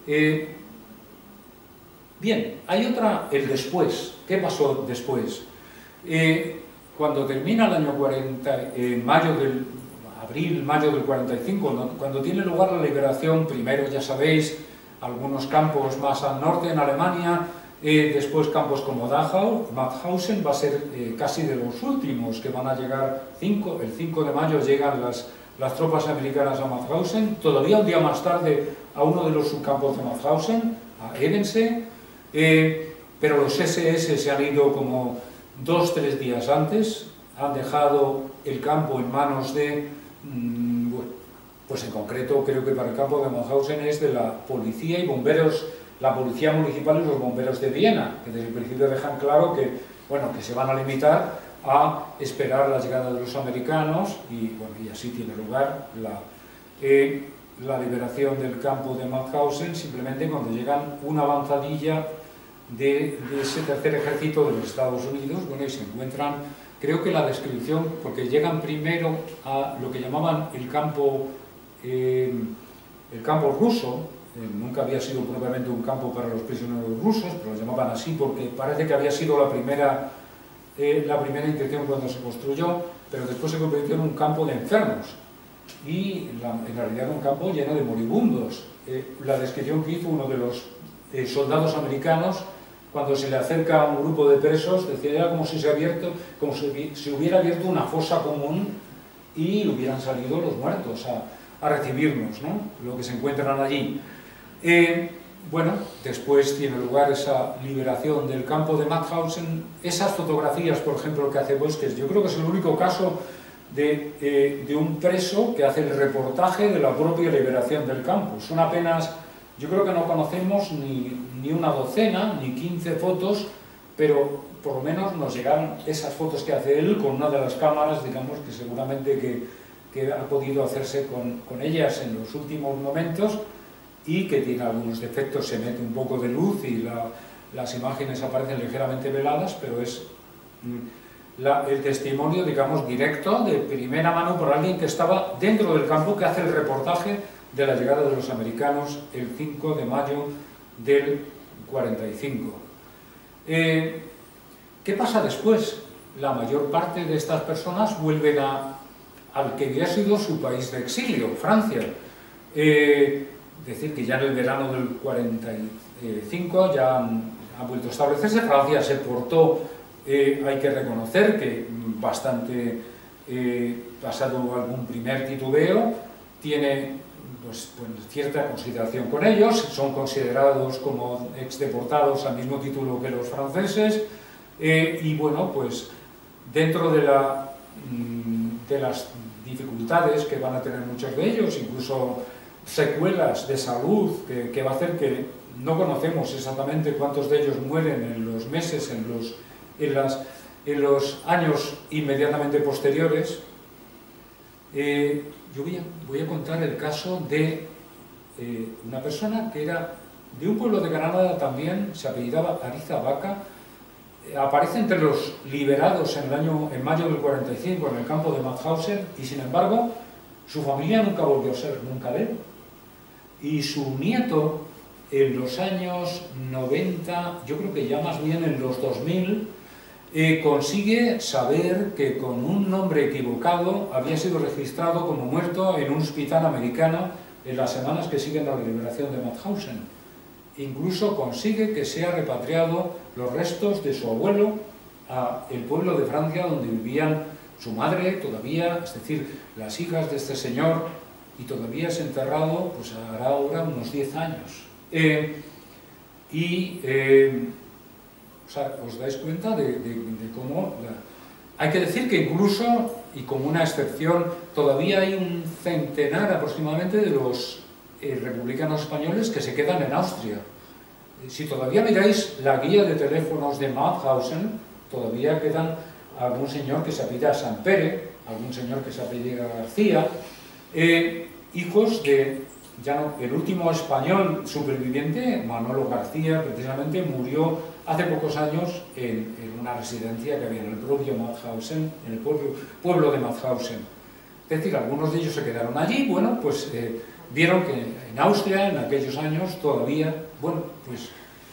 Speaker 3: Bien, hay otra, el después. ¿Qué pasó después? Cuando termina el año 40, abril-mayo del 45, cuando tiene lugar la liberación, primero, ya sabéis, algunos campos más al norte en Alemania, después campos como Dachau, Mauthausen va a ser casi de los últimos que van a llegar. El 5 de mayo llegan las tropas americanas a Mauthausen, todavía un día más tarde a uno de los subcampos de Mauthausen, a Ebense, pero los SS se han ido como 2-3 días antes, han dejado el campo en manos de, pues en concreto creo que para el campo de Mauthausen es de la policía y bomberos, la policía municipal y los bomberos de Viena, que desde el principio dejan claro que, bueno, que se van a limitar a esperar la llegada de los americanos y, bueno, y así tiene lugar la liberación del campo de Mauthausen, simplemente cuando llegan una avanzadilla de ese tercer ejército de los Estados Unidos, bueno, y se encuentran, creo que la descripción, porque llegan primero a lo que llamaban el campo ruso, nunca había sido propiamente un campo para los prisioneros rusos, pero lo llamaban así porque parece que había sido la primera intención cuando se construyó, pero después se convirtió en un campo de enfermos, y en realidad un campo lleno de moribundos. La descripción que hizo uno de los soldados americanos cuando se le acerca a un grupo de presos, decía, era como si se hubiera abierto una fosa común y hubieran salido los muertos a recibirnos, ¿no? Lo que se encuentran allí. Bueno, después tiene lugar esa liberación del campo de Mauthausen. Esas fotografías, por ejemplo, que hace Bosques, yo creo que es el único caso de un preso que hace el reportaje de la propia liberación del campo. Son apenas, yo creo que no conocemos ni una docena, ni 15 fotos, pero por lo menos nos llegaron esas fotos que hace él con una de las cámaras, digamos, que seguramente que ha podido hacerse con ellas en los últimos momentos, y que tiene algunos defectos, se mete un poco de luz y las imágenes aparecen ligeramente veladas, pero es el testimonio, digamos, directo, de primera mano, por alguien que estaba dentro del campo, que hace el reportaje de la llegada de los americanos el 5 de mayo del 45. ¿Qué pasa después? La mayor parte de estas personas vuelven al que había sido su país de exilio, Francia. Decir que ya en el verano del 45 ya han vuelto a establecerse. Francia se portó, hay que reconocer que bastante, pasado algún primer titubeo, tiene pues, cierta consideración con ellos, son considerados como exdeportados al mismo título que los franceses, y bueno, pues dentro de las dificultades que van a tener muchos de ellos, incluso secuelas de salud que va a hacer que no conocemos exactamente cuántos de ellos mueren en los meses, en los años inmediatamente posteriores. Yo voy a contar el caso de una persona que era de un pueblo de Granada también, se apellidaba Arizabaca, aparece entre los liberados en mayo del 45 en el campo de Mauthausen, y sin embargo su familia nunca volvió a ser nunca de él. Y su nieto, en los años 90, yo creo que ya más bien en los 2000, consigue saber que con un nombre equivocado había sido registrado como muerto en un hospital americano en las semanas que siguen a la liberación de Mauthausen. Incluso consigue que sea repatriado los restos de su abuelo al pueblo de Francia donde vivían su madre todavía, es decir, las hijas de este señor, y todavía es enterrado, pues hará ahora unos 10 años. O sea, os dais cuenta de cómo... Hay que decir que incluso, y como una excepción, todavía hay un centenar aproximadamente de los republicanos españoles que se quedan en Austria. Si todavía miráis la guía de teléfonos de Mauthausen, todavía quedan algún señor que se apellida Sanpere, algún señor que se apellida García, hijos de, el último español superviviente, Manolo García, precisamente murió hace pocos años en una residencia que había en el propio Mauthausen, en el pueblo de Mauthausen. Es decir, algunos de ellos se quedaron allí, bueno, pues vieron que en Austria, en aquellos años, todavía, bueno, pues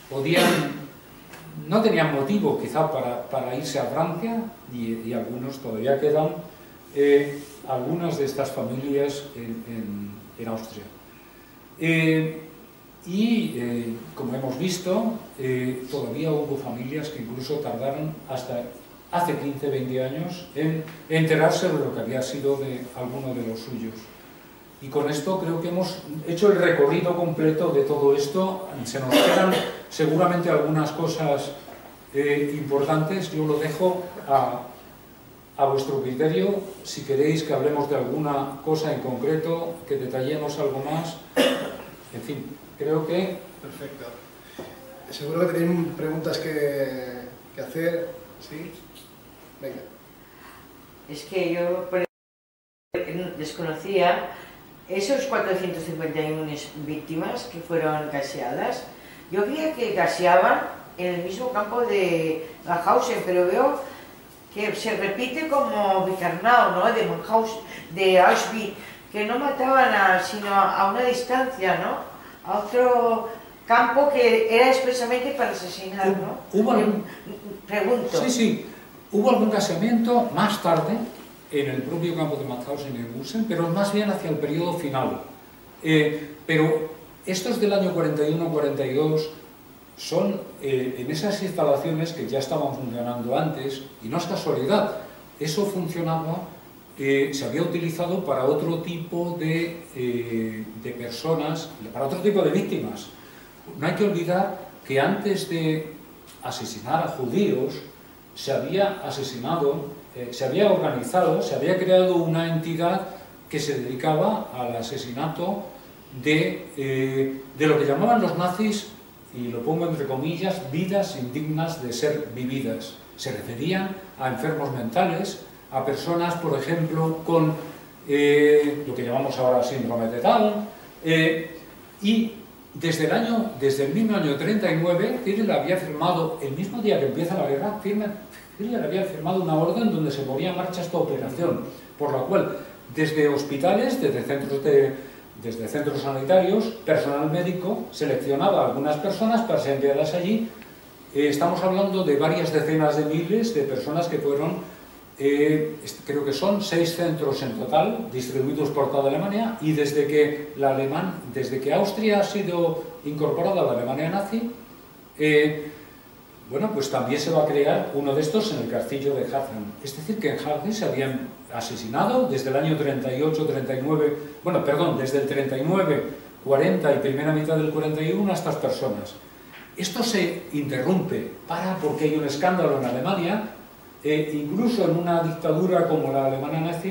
Speaker 3: no tenían motivo quizá para irse a Francia, y algunos todavía quedan, algunas de estas familias en Austria. Como hemos visto, todavía hubo familias que incluso tardaron hasta hace 15-20 años en enterarse de lo que había sido de alguno de los suyos. Y con esto creo que hemos hecho el recorrido completo de todo esto. Se nos quedan seguramente algunas cosas importantes. Yo lo dejo a vuestro criterio. Si queréis que hablemos de alguna cosa en concreto, que detallemos algo más, en fin, creo que...
Speaker 2: Perfecto. Seguro que tenéis preguntas que hacer, ¿sí? Venga.
Speaker 4: Es que yo desconocía esos 451 víctimas que fueron gaseadas. Yo creía que gaseaban en el mismo campo de Mauthausen, pero veo que se repite como Vicarnau, ¿no? De Mauthausen, de Auschwitz, que no mataban sino a una distancia, ¿no? A otro campo que era expresamente para asesinar, ¿no?
Speaker 3: ¿Hubo algún...
Speaker 4: Pregunto.
Speaker 3: Sí, sí. Hubo algún gaseamiento más tarde, en el propio campo de Mauthausen y Gusen, pero más bien hacia el periodo final. Pero estos del año 41-42 son en esas instalaciones que ya estaban funcionando antes, y no es casualidad, eso funcionaba, se había utilizado para otro tipo de personas, para otro tipo de víctimas. No hay que olvidar que antes de asesinar a judíos, se había asesinado, se había organizado, se había creado una entidad que se dedicaba al asesinato de lo que llamaban los nazis, y lo pongo entre comillas, vidas indignas de ser vividas. Se referían a enfermos mentales, a personas, por ejemplo, con lo que llamamos ahora síndrome de Down, y desde el mismo año 39, Hitler había firmado, el mismo día que empieza la guerra, Hitler había firmado una orden donde se ponía en marcha esta operación, por la cual desde hospitales, desde centros sanitarios, personal médico seleccionaba a algunas personas para ser enviadas allí. Estamos hablando de varias decenas de miles de personas que fueron, creo que son 6 centros en total, distribuidos por toda Alemania, y desde que Austria ha sido incorporada a la Alemania nazi, bueno, pues también se va a crear uno de estos en el castillo de Hagen. Es decir, que en Hagen se habían asesinado desde el año 38, 39, bueno, perdón, desde el 39, 40 y primera mitad del 41 a estas personas. Esto se interrumpe porque hay un escándalo en Alemania, incluso en una dictadura como la alemana nazi,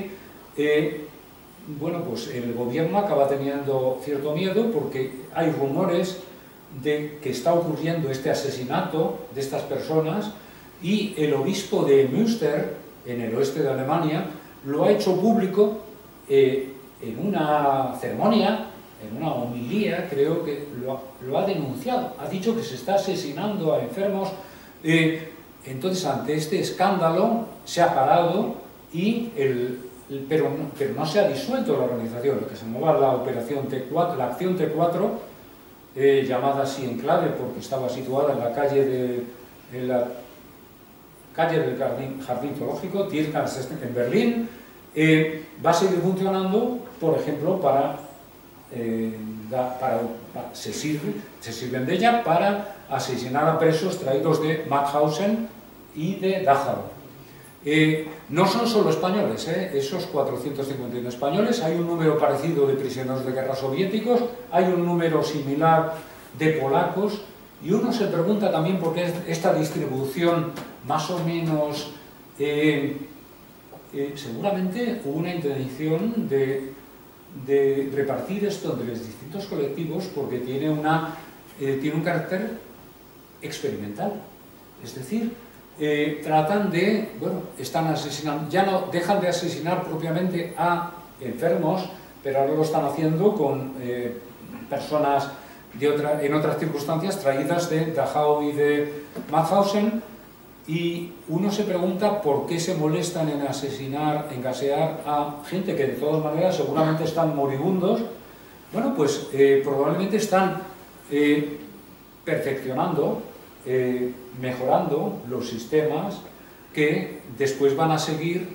Speaker 3: bueno, pues el gobierno acaba teniendo cierto miedo porque hay rumores de que está ocurriendo este asesinato de estas personas, y el obispo de Münster, en el oeste de Alemania, lo ha hecho público en una ceremonia, en una homilía, creo que lo ha denunciado, ha dicho que se está asesinando a enfermos. Entonces, ante este escándalo se ha parado, pero no se ha disuelto la organización, lo que se llamaba la Operación T4, la Acción T4, llamada así en clave porque estaba situada en la calle del Jardín Zoológico, Tiergarten, en Berlín. Va a seguir funcionando, por ejemplo, se sirven de ella para asesinar a presos traídos de Mauthausen y de Dachau. No son solo españoles, esos 451 españoles, hay un número parecido de prisioneros de guerra soviéticos, hay un número similar de polacos, y uno se pregunta también por qué esta distribución más o menos, seguramente hubo una intención de repartir esto entre los distintos colectivos porque tiene un carácter experimental, es decir, tratan de, bueno, están asesinando, ya no dejan de asesinar propiamente a enfermos, pero ahora lo están haciendo con personas en otras circunstancias traídas de Dachau y de Mauthausen, y uno se pregunta por qué se molestan en asesinar, en gasear a gente que de todas maneras seguramente están moribundos. Bueno, pues probablemente están perfeccionando, mejorando los sistemas que después van a servir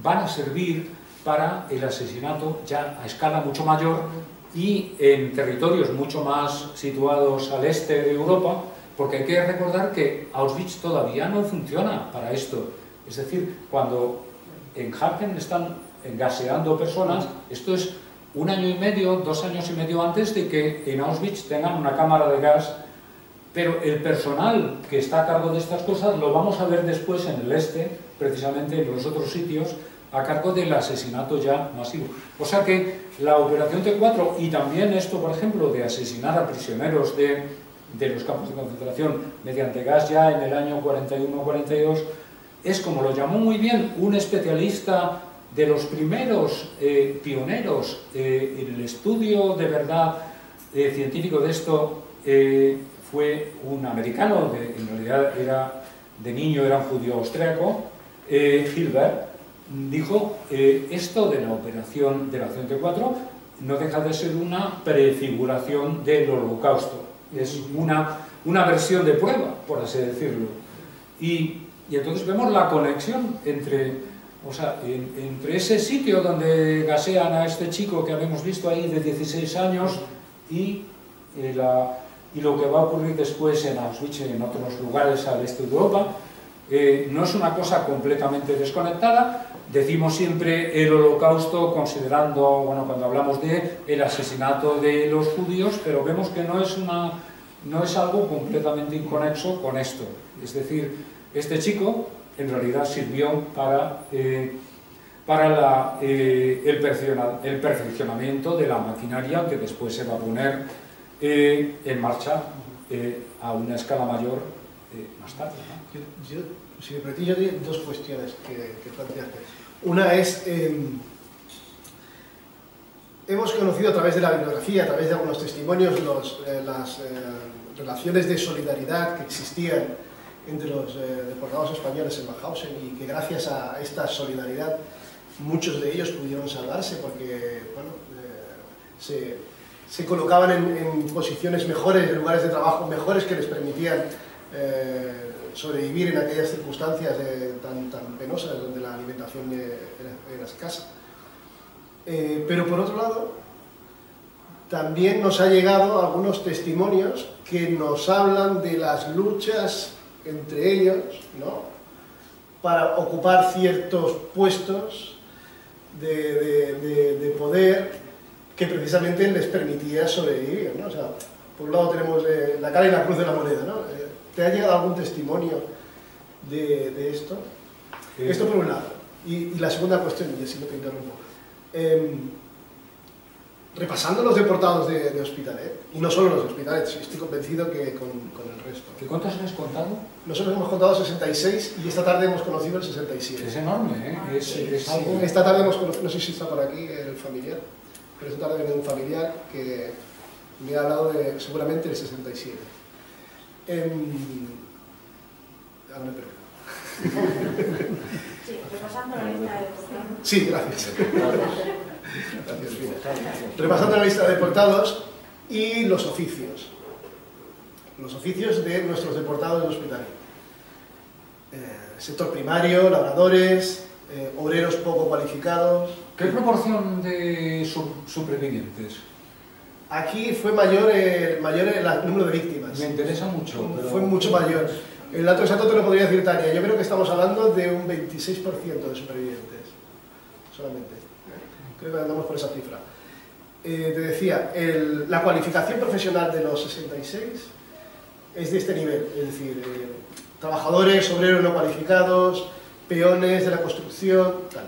Speaker 3: para el asesinato ya a escala mucho mayor y en territorios mucho más situados al este de Europa, porque hay que recordar que Auschwitz todavía no funciona para esto. Es decir, cuando en Hagen están gaseando personas, esto es 1 año y medio, 2 años y medio antes de que en Auschwitz tengan una cámara de gas. Pero el personal que está a cargo de estas cosas lo vamos a ver después en el este, precisamente en los otros sitios, a cargo del asesinato ya masivo. O sea que la Operación T4 y también esto, por ejemplo, de asesinar a prisioneros de los campos de concentración mediante gas ya en el año 41-42, es, como lo llamó muy bien un especialista de los primeros pioneros en el estudio de verdad científico de esto, fue un americano, en realidad de niño era un judío austriaco, Hilbert, dijo, esto de la operación de la Acción T4 no deja de ser una prefiguración del Holocausto, es una versión de prueba, por así decirlo. Y entonces vemos la conexión entre O sea, entre ese sitio donde gasean a este chico que habíamos visto ahí de 16 años y lo que va a ocurrir después en Auschwitz y en otros lugares al este de Europa, no es una cosa completamente desconectada. Decimos siempre el Holocausto considerando, bueno, cuando hablamos de el asesinato de los judíos, pero vemos que no es algo completamente inconexo con esto. Es decir, este chico en realidad sirvió para el perfeccionamiento de la maquinaria que después se va a poner en marcha a una escala mayor más tarde, ¿no?
Speaker 2: Si me permitís, yo tengo dos cuestiones que plantearte. Una es, hemos conocido a través de la bibliografía, a través de algunos testimonios, las relaciones de solidaridad que existían entre los deportados españoles en Mauthausen, y que gracias a esta solidaridad muchos de ellos pudieron salvarse porque bueno, se colocaban en posiciones mejores, en lugares de trabajo mejores que les permitían sobrevivir en aquellas circunstancias tan penosas donde la alimentación era escasa. Pero por otro lado, también nos ha llegado algunos testimonios que nos hablan de las luchas entre ellos, ¿no?, para ocupar ciertos puestos de poder que precisamente les permitía sobrevivir, ¿no? O sea, por un lado tenemos la cara y la cruz de la moneda, ¿no? ¿Te ha llegado algún testimonio de esto? Esto por un lado. Y la segunda cuestión, y así no te interrumpo. Repasando los deportados de Hospitalet, y no solo los de Hospitalet, estoy convencido que con el resto.
Speaker 3: ¿Qué cuántos has contado?
Speaker 2: Nosotros hemos contado 66 y esta tarde hemos conocido el 67.
Speaker 3: Es enorme, ¿eh? Es algo...
Speaker 2: Esta tarde hemos conocido, no sé si está por aquí el familiar, pero esta tarde viene un familiar que me ha hablado de seguramente el 67. Ahora me pregunto.
Speaker 5: Sí, repasando la lista de deportados.
Speaker 2: Sí, gracias. Repasando la lista de deportados y los oficios. Los oficios de nuestros deportados del hospital. Sector primario, labradores, obreros poco cualificados.
Speaker 3: ¿Qué proporción de supervivientes?
Speaker 2: Aquí fue mayor el número de víctimas.
Speaker 3: Me interesa mucho. Pero...
Speaker 2: Fue mucho mayor. El dato exacto te lo podría decir Tania. Yo creo que estamos hablando de un 26% de supervivientes. Solamente. Creo que andamos por esa cifra. Te decía, la cualificación profesional de los 66 es de este nivel. Es decir, trabajadores, obreros no cualificados, peones de la construcción, tal.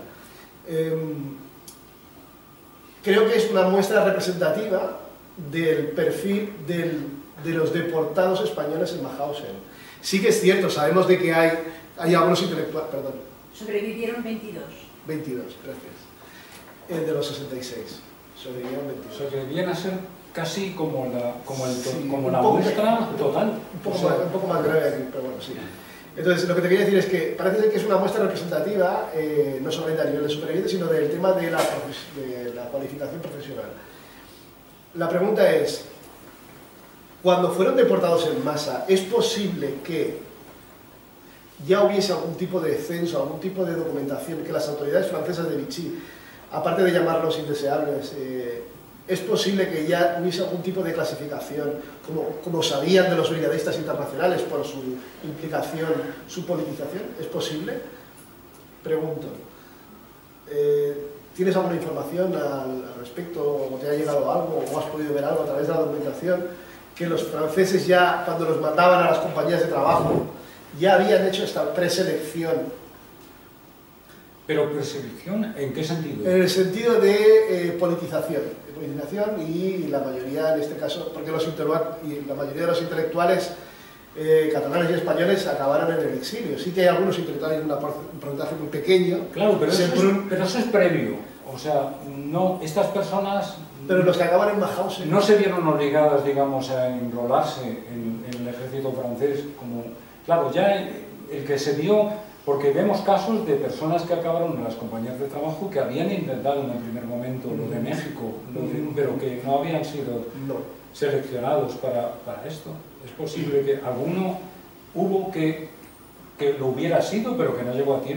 Speaker 2: Creo que es una muestra representativa del perfil de los deportados españoles en Mauthausen. Sí que es cierto, sabemos de que hay algunos intelectuales, perdón.
Speaker 5: Sobrevivieron 22.
Speaker 2: 22, gracias. El de los 66, sobrevivieron 22.
Speaker 3: O sea, que viene a ser casi como la
Speaker 2: poco,
Speaker 3: muestra total.
Speaker 2: Un poco más grave aquí, pero bueno, sí. Entonces, lo que te quería decir es que parece ser que es una muestra representativa, no solamente a nivel de supervivientes, sino del tema de la cualificación profesional. La pregunta es, cuando fueron deportados en masa, ¿es posible que ya hubiese algún tipo de censo, algún tipo de documentación, que las autoridades francesas de Vichy, aparte de llamarlos indeseables, es posible que ya hubiese algún tipo de clasificación, como sabían de los brigadistas internacionales por su implicación, su politización? ¿Es posible? Pregunto. ¿Tienes alguna información al respecto, o te ha llegado algo, o has podido ver algo a través de la documentación, que los franceses ya, cuando los mandaban a las compañías de trabajo, ya habían hecho esta preselección?
Speaker 3: ¿Pero preselección en qué sentido?
Speaker 2: En el sentido de politización y la mayoría, en este caso, porque la mayoría de los intelectuales catalanes y españoles acabaron en el exilio. Sí que hay algunos intelectuales, un porcentaje muy pequeño.
Speaker 3: Claro, pero eso es previo. O sea, no, estas personas...
Speaker 2: Pero los que acaban en Mauthausen...
Speaker 3: No se vieron obligadas, digamos, a enrolarse en el ejército francés como... Claro, ya el que se dio... Porque vemos casos de personas que acabaron en las compañías de trabajo que habían intentado en el primer momento lo de México, pero que no habían sido seleccionados para esto. Es posible que alguno hubo que lo hubiera sido, pero que no llegó a tiempo.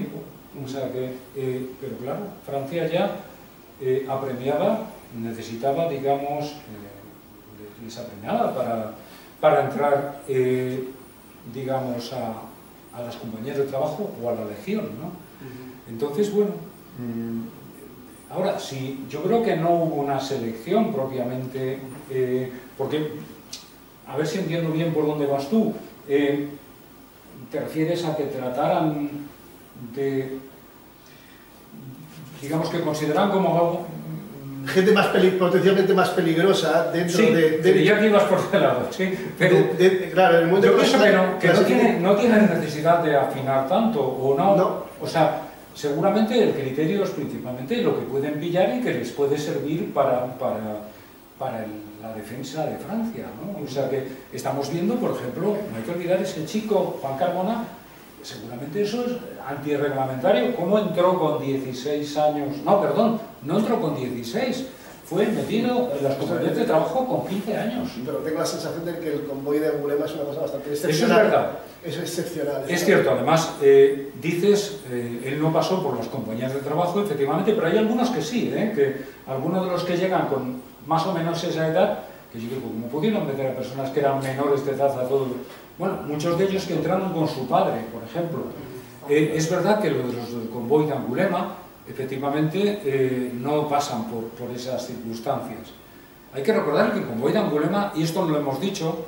Speaker 3: O sea que, pero claro, Francia ya apremiaba, necesitaba, digamos, les apremiaba para entrar, digamos, a las compañías de trabajo o a la legión, ¿no? Entonces, bueno, ahora sí, yo creo que no hubo una selección propiamente, porque, a ver si entiendo bien por dónde vas tú, te refieres a que trataran de, digamos, que consideraban como algo...
Speaker 2: Gente potencialmente más peligrosa dentro
Speaker 3: sí,
Speaker 2: de...
Speaker 3: ya que ibas por ese lado, sí, pero
Speaker 2: claro, en el mundo
Speaker 3: yo pienso que no tienen necesidad de afinar tanto, o no, o sea, seguramente el criterio es principalmente lo que pueden pillar y que les puede servir para la defensa de Francia, ¿no? O sea que estamos viendo, por ejemplo, no hay que olvidar ese chico, Juan Carmona, seguramente eso es antirreglamentario. ¿Cómo entró con 16 años? No, perdón, no entró con 16, fue metido en las compañías de trabajo con 15 años.
Speaker 2: Pero tengo la sensación de que el convoy de Angulema es una cosa bastante excepcional.
Speaker 3: Eso es verdad.
Speaker 2: Eso es excepcional.
Speaker 3: Es cierto, además, dices, él no pasó por las compañías de trabajo, efectivamente, pero hay algunos que sí, que algunos de los que llegan con más o menos esa edad, que yo digo, ¿cómo pudieron meter a personas que eran menores de edad a todo? Bueno, muchos de ellos que entraron con su padre, por ejemplo. Es verdad que los del convoy de Angulema, efectivamente, no pasan por esas circunstancias. Hay que recordar que el convoy de Angulema, y esto no lo hemos dicho,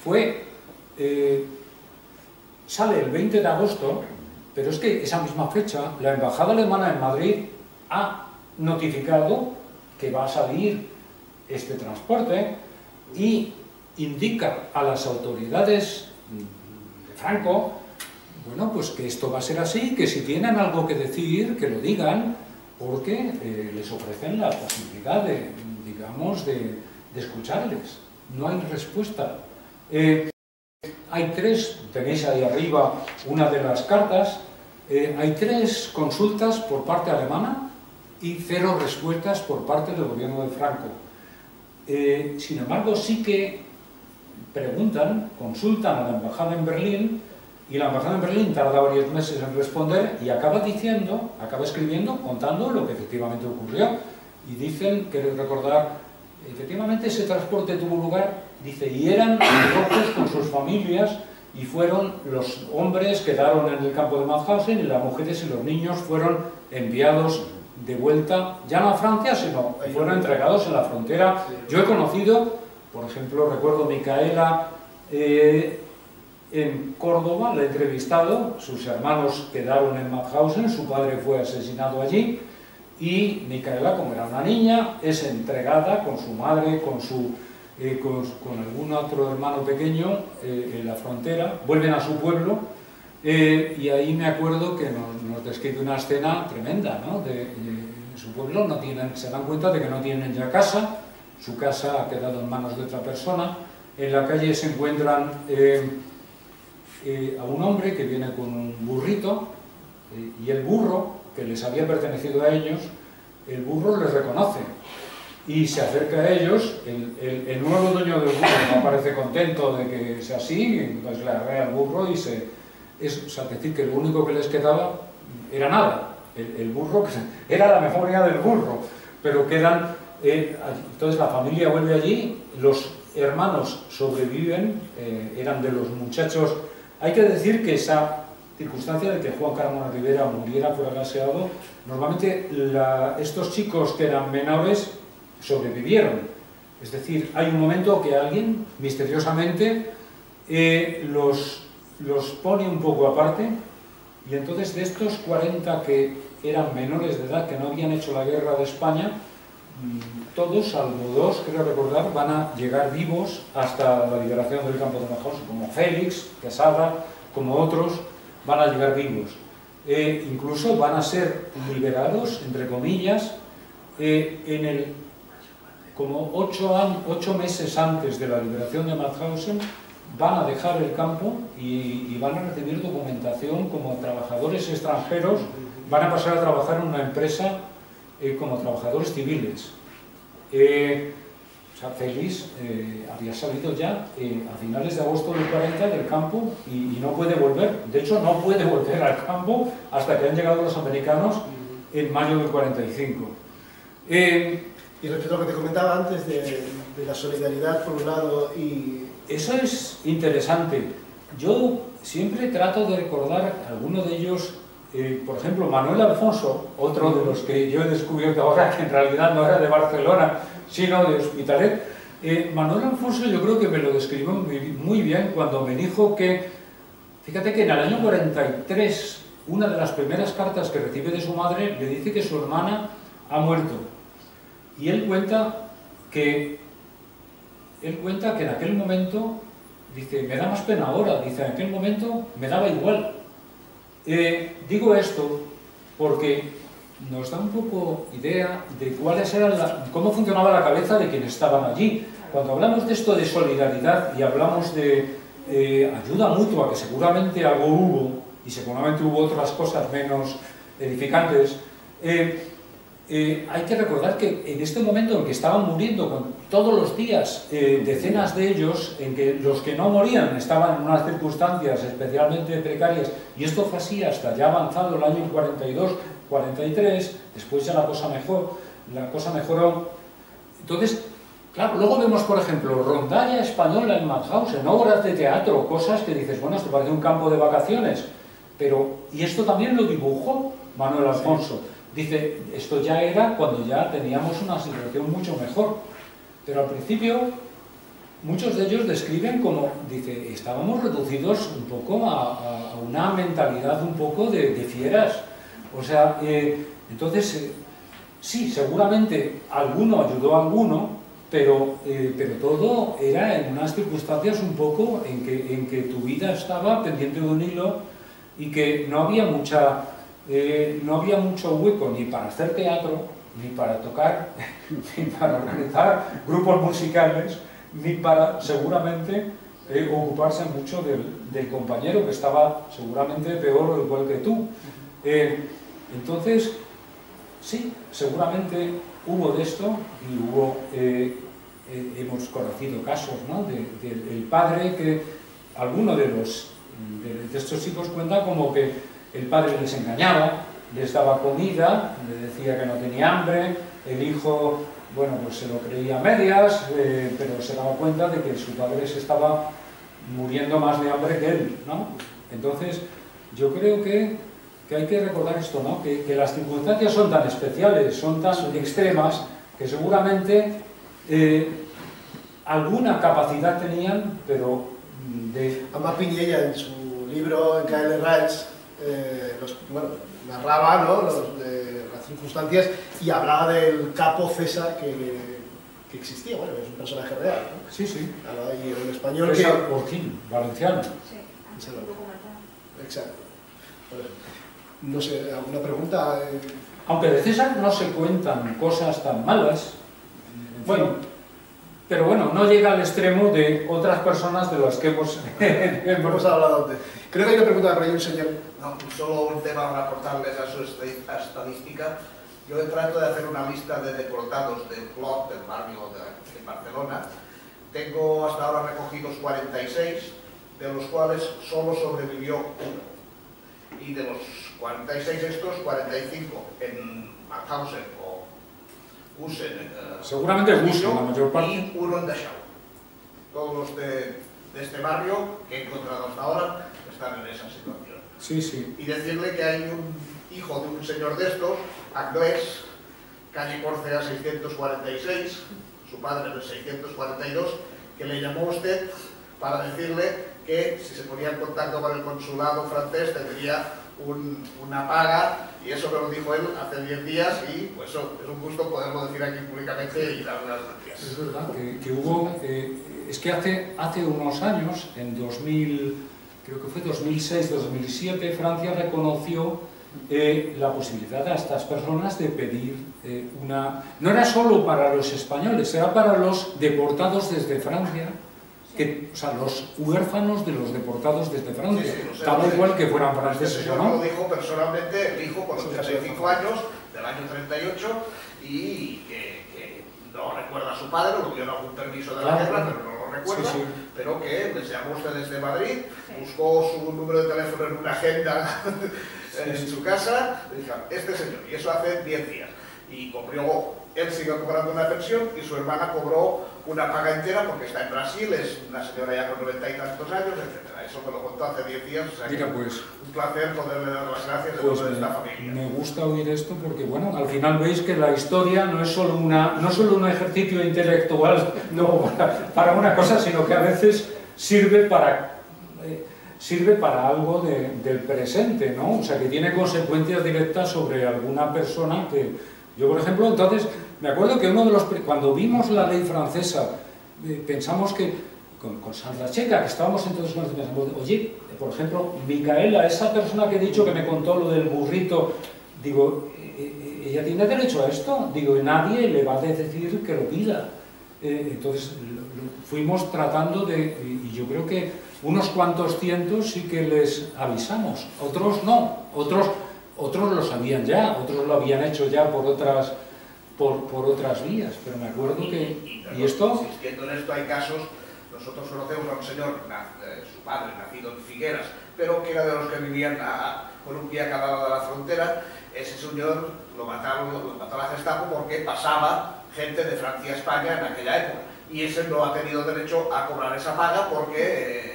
Speaker 3: sale el 20 de agosto, pero es que esa misma fecha, la embajada alemana en Madrid ha notificado que va a salir este transporte y indica a las autoridades de Franco, bueno, pues que esto va a ser así, que si tienen algo que decir, que lo digan, porque les ofrecen la posibilidad de, digamos, de escucharles. No hay respuesta. Hay tres, tenéis ahí arriba una de las cartas, hay 3 consultas por parte alemana y 0 respuestas por parte del gobierno de Franco. Sin embargo, sí que preguntan, consultan a la embajada en Berlín, y la embajada en Berlín tarda varios meses en responder y acaba escribiendo, contando lo que efectivamente ocurrió. Y dicen, quiero recordar, efectivamente ese transporte tuvo lugar, dice, y eran negocios con sus familias, y fueron los hombres quedaron en el campo de Mauthausen y las mujeres y los niños fueron enviados de vuelta, ya no a Francia, sino fueron entregados en la frontera. Yo he conocido, por ejemplo, recuerdo Micaela en Córdoba, la he entrevistado, sus hermanos quedaron en Mauthausen, su padre fue asesinado allí, y Micaela, como era una niña, es entregada con su madre, con algún otro hermano pequeño en la frontera, vuelven a su pueblo, y ahí me acuerdo que nos describe una escena tremenda, ¿no? En su pueblo se dan cuenta de que no tienen ya casa, su casa ha quedado en manos de otra persona, en la calle se encuentran a un hombre que viene con un burrito, y el burro, que les había pertenecido a ellos, el burro les reconoce y se acerca a ellos. El nuevo dueño del burro no parece contento de que sea así, entonces le arrea al burro y es decir, que lo único que les quedaba era nada, el burro, que era la memoria del burro, pero quedan, entonces la familia vuelve allí, los hermanos sobreviven, eran de los muchachos. Hay que decir que esa circunstancia de que Juan Carmona Rivera muriera por gaseado, normalmente estos chicos que eran menores sobrevivieron. Es decir, hay un momento que alguien misteriosamente los pone un poco aparte, y entonces de estos 40 que eran menores de edad, que no habían hecho la guerra de España, todos, salvo 2, creo recordar, van a llegar vivos hasta la liberación del campo de Mauthausen, como Félix, Quesada, como otros, van a llegar vivos. Incluso van a ser liberados, entre comillas, como 8 meses antes de la liberación de Mauthausen, van a dejar el campo y van a recibir documentación como trabajadores extranjeros, van a pasar a trabajar en una empresa como trabajadores civiles. O sea, Félix había salido ya a finales de agosto del 40 del campo y no puede volver. De hecho, no puede volver al campo hasta que han llegado los americanos en mayo del 45.
Speaker 2: Y respecto a lo que te comentaba antes de la solidaridad por un lado y...
Speaker 3: Eso es interesante. Yo siempre trato de recordar alguno de ellos, por ejemplo, Manuel Alfonso, otro de los que yo he descubierto ahora que en realidad no era de Barcelona, sino de Hospitalet. Manuel Alfonso yo creo que me lo describió muy bien cuando me dijo que, fíjate que en el año 43, una de las primeras cartas que recibe de su madre le dice que su hermana ha muerto. Y él cuenta que en aquel momento, dice, me da más pena ahora, dice, en aquel momento me daba igual. Digo esto porque nos da un poco idea de cómo funcionaba la cabeza de quienes estaban allí. Cuando hablamos de esto de solidaridad y hablamos de ayuda mutua, que seguramente algo hubo, y seguramente hubo otras cosas menos edificantes, hay que recordar que en este momento en que estaban muriendo con todos los días decenas de ellos, en que los que no morían estaban en unas circunstancias especialmente precarias, y esto fue así hasta ya avanzado el año 42, 43, después ya la cosa mejoró. Entonces, claro, luego vemos, por ejemplo, rondalla española en Mauthausen, obras de teatro, cosas que dices, bueno, esto parece un campo de vacaciones, pero, y esto también lo dibujó Manuel Alfonso. Dice, esto ya era cuando ya teníamos una situación mucho mejor, pero al principio muchos de ellos describen como, dice, estábamos reducidos un poco a una mentalidad un poco de fieras. O sea, entonces, sí, seguramente alguno ayudó a alguno, pero todo era en unas circunstancias un poco en que tu vida estaba pendiente de un hilo y que no había mucho hueco ni para hacer teatro, ni para tocar, ni para organizar grupos musicales, ni para, seguramente, ocuparse mucho del compañero que estaba seguramente peor o igual que tú. Entonces, sí, seguramente hubo de esto y hemos conocido casos, ¿no? del padre que alguno de estos chicos cuenta como que el padre les engañaba, les daba comida, le decía que no tenía hambre, el hijo, bueno, pues se lo creía a medias, pero se daba cuenta de que su padre se estaba muriendo más de hambre que él, ¿no? Entonces, yo creo que hay que recordar esto, ¿no? Que las circunstancias son tan especiales, son tan extremas, que seguramente alguna capacidad tenían, pero de...
Speaker 2: Amar Piñella, en su libro K.L. Reich, narraba, ¿no?, las circunstancias y hablaba del capo César que existía. Bueno, es un personaje real, ¿no?
Speaker 3: Sí, sí.
Speaker 2: Y en español
Speaker 3: César Orquín, valenciano.
Speaker 5: Sí, así documental.
Speaker 2: Exacto. No sé, ¿alguna pregunta?
Speaker 3: Aunque de César no se cuentan cosas tan malas, bueno, pero bueno, no llega al extremo de otras personas de las que hemos
Speaker 2: hablado antes. Creo que hay una pregunta de un señor.
Speaker 6: No, solo un tema para aportarles a su estadística. Yo trato de hacer una lista de deportados del Clot, del barrio de Barcelona. Tengo hasta ahora recogidos 46, de los cuales solo sobrevivió uno. Y de los 46 estos, 45 en Mauthausen o Gusen.
Speaker 3: Seguramente Gusen, la mayor parte.
Speaker 6: Y uno en Dachau. Todos los de este barrio que he encontrado hasta ahora están en esa situación.
Speaker 3: Sí, sí.
Speaker 6: Y decirle que hay un hijo de un señor de estos, Anglés, calle Córcega 646, su padre en el 642, que le llamó a usted para decirle que si se ponía en contacto con el consulado francés tendría una paga, y eso me lo dijo él hace 10 días y pues es un gusto poderlo decir aquí públicamente y dar las gracias.
Speaker 3: Es verdad que hubo, es que hace unos años, en 2000, creo que fue 2006-2007, Francia reconoció la posibilidad a estas personas de pedir no era solo para los españoles, era para los deportados desde Francia, o sea, los huérfanos de los deportados desde Francia, tal igual que fueran franceses o no.
Speaker 6: Lo dijo personalmente el hijo con 85 años, del año 38, y que no recuerda a su su padre, lo dio algún permiso de la guerra, pero no lo recuerda, pero que les llamó usted desde Madrid, buscó su número de teléfono en una agenda en su casa, y dijo, este señor, y eso hace 10 días. Y cobró, él siguió cobrando una pensión y su hermana cobró una paga entera porque está en Brasil, es una señora ya con 90 y tantos años, etc. Eso me lo contó hace 10 días, o sea,
Speaker 3: mira, pues,
Speaker 6: un placer poderle dar las gracias en
Speaker 3: pues
Speaker 6: nombre de esta familia.
Speaker 3: me gusta oír esto porque, bueno, al final veis que la historia no es solo un ejercicio intelectual para una cosa, sino que a veces sirve para algo del presente, ¿no? O sea, que tiene consecuencias directas sobre alguna persona que... Yo, por ejemplo, entonces, me acuerdo que cuando vimos la ley francesa, pensamos que, con Sandra Checa, que estábamos entonces pensando, oye, por ejemplo, Micaela, esa persona que he dicho que me contó lo del burrito, digo, ¿ella tiene derecho a esto? Digo, y nadie le va a decir que lo pida. Entonces, fuimos tratando de, y yo creo que unos cuantos cientos sí que les avisamos, otros no, otros lo sabían ya, otros lo habían hecho ya por otras vías, pero me acuerdo que... ¿Y esto?
Speaker 6: Insistiendo en esto, hay casos, nosotros conocemos a un señor, su padre, nacido en Figueras, pero que era de los que vivían con un pie a cada lado de la frontera. Ese señor lo mató la Gestapo porque pasaba gente de Francia a España en aquella época, y ese no ha tenido derecho a cobrar esa paga porque...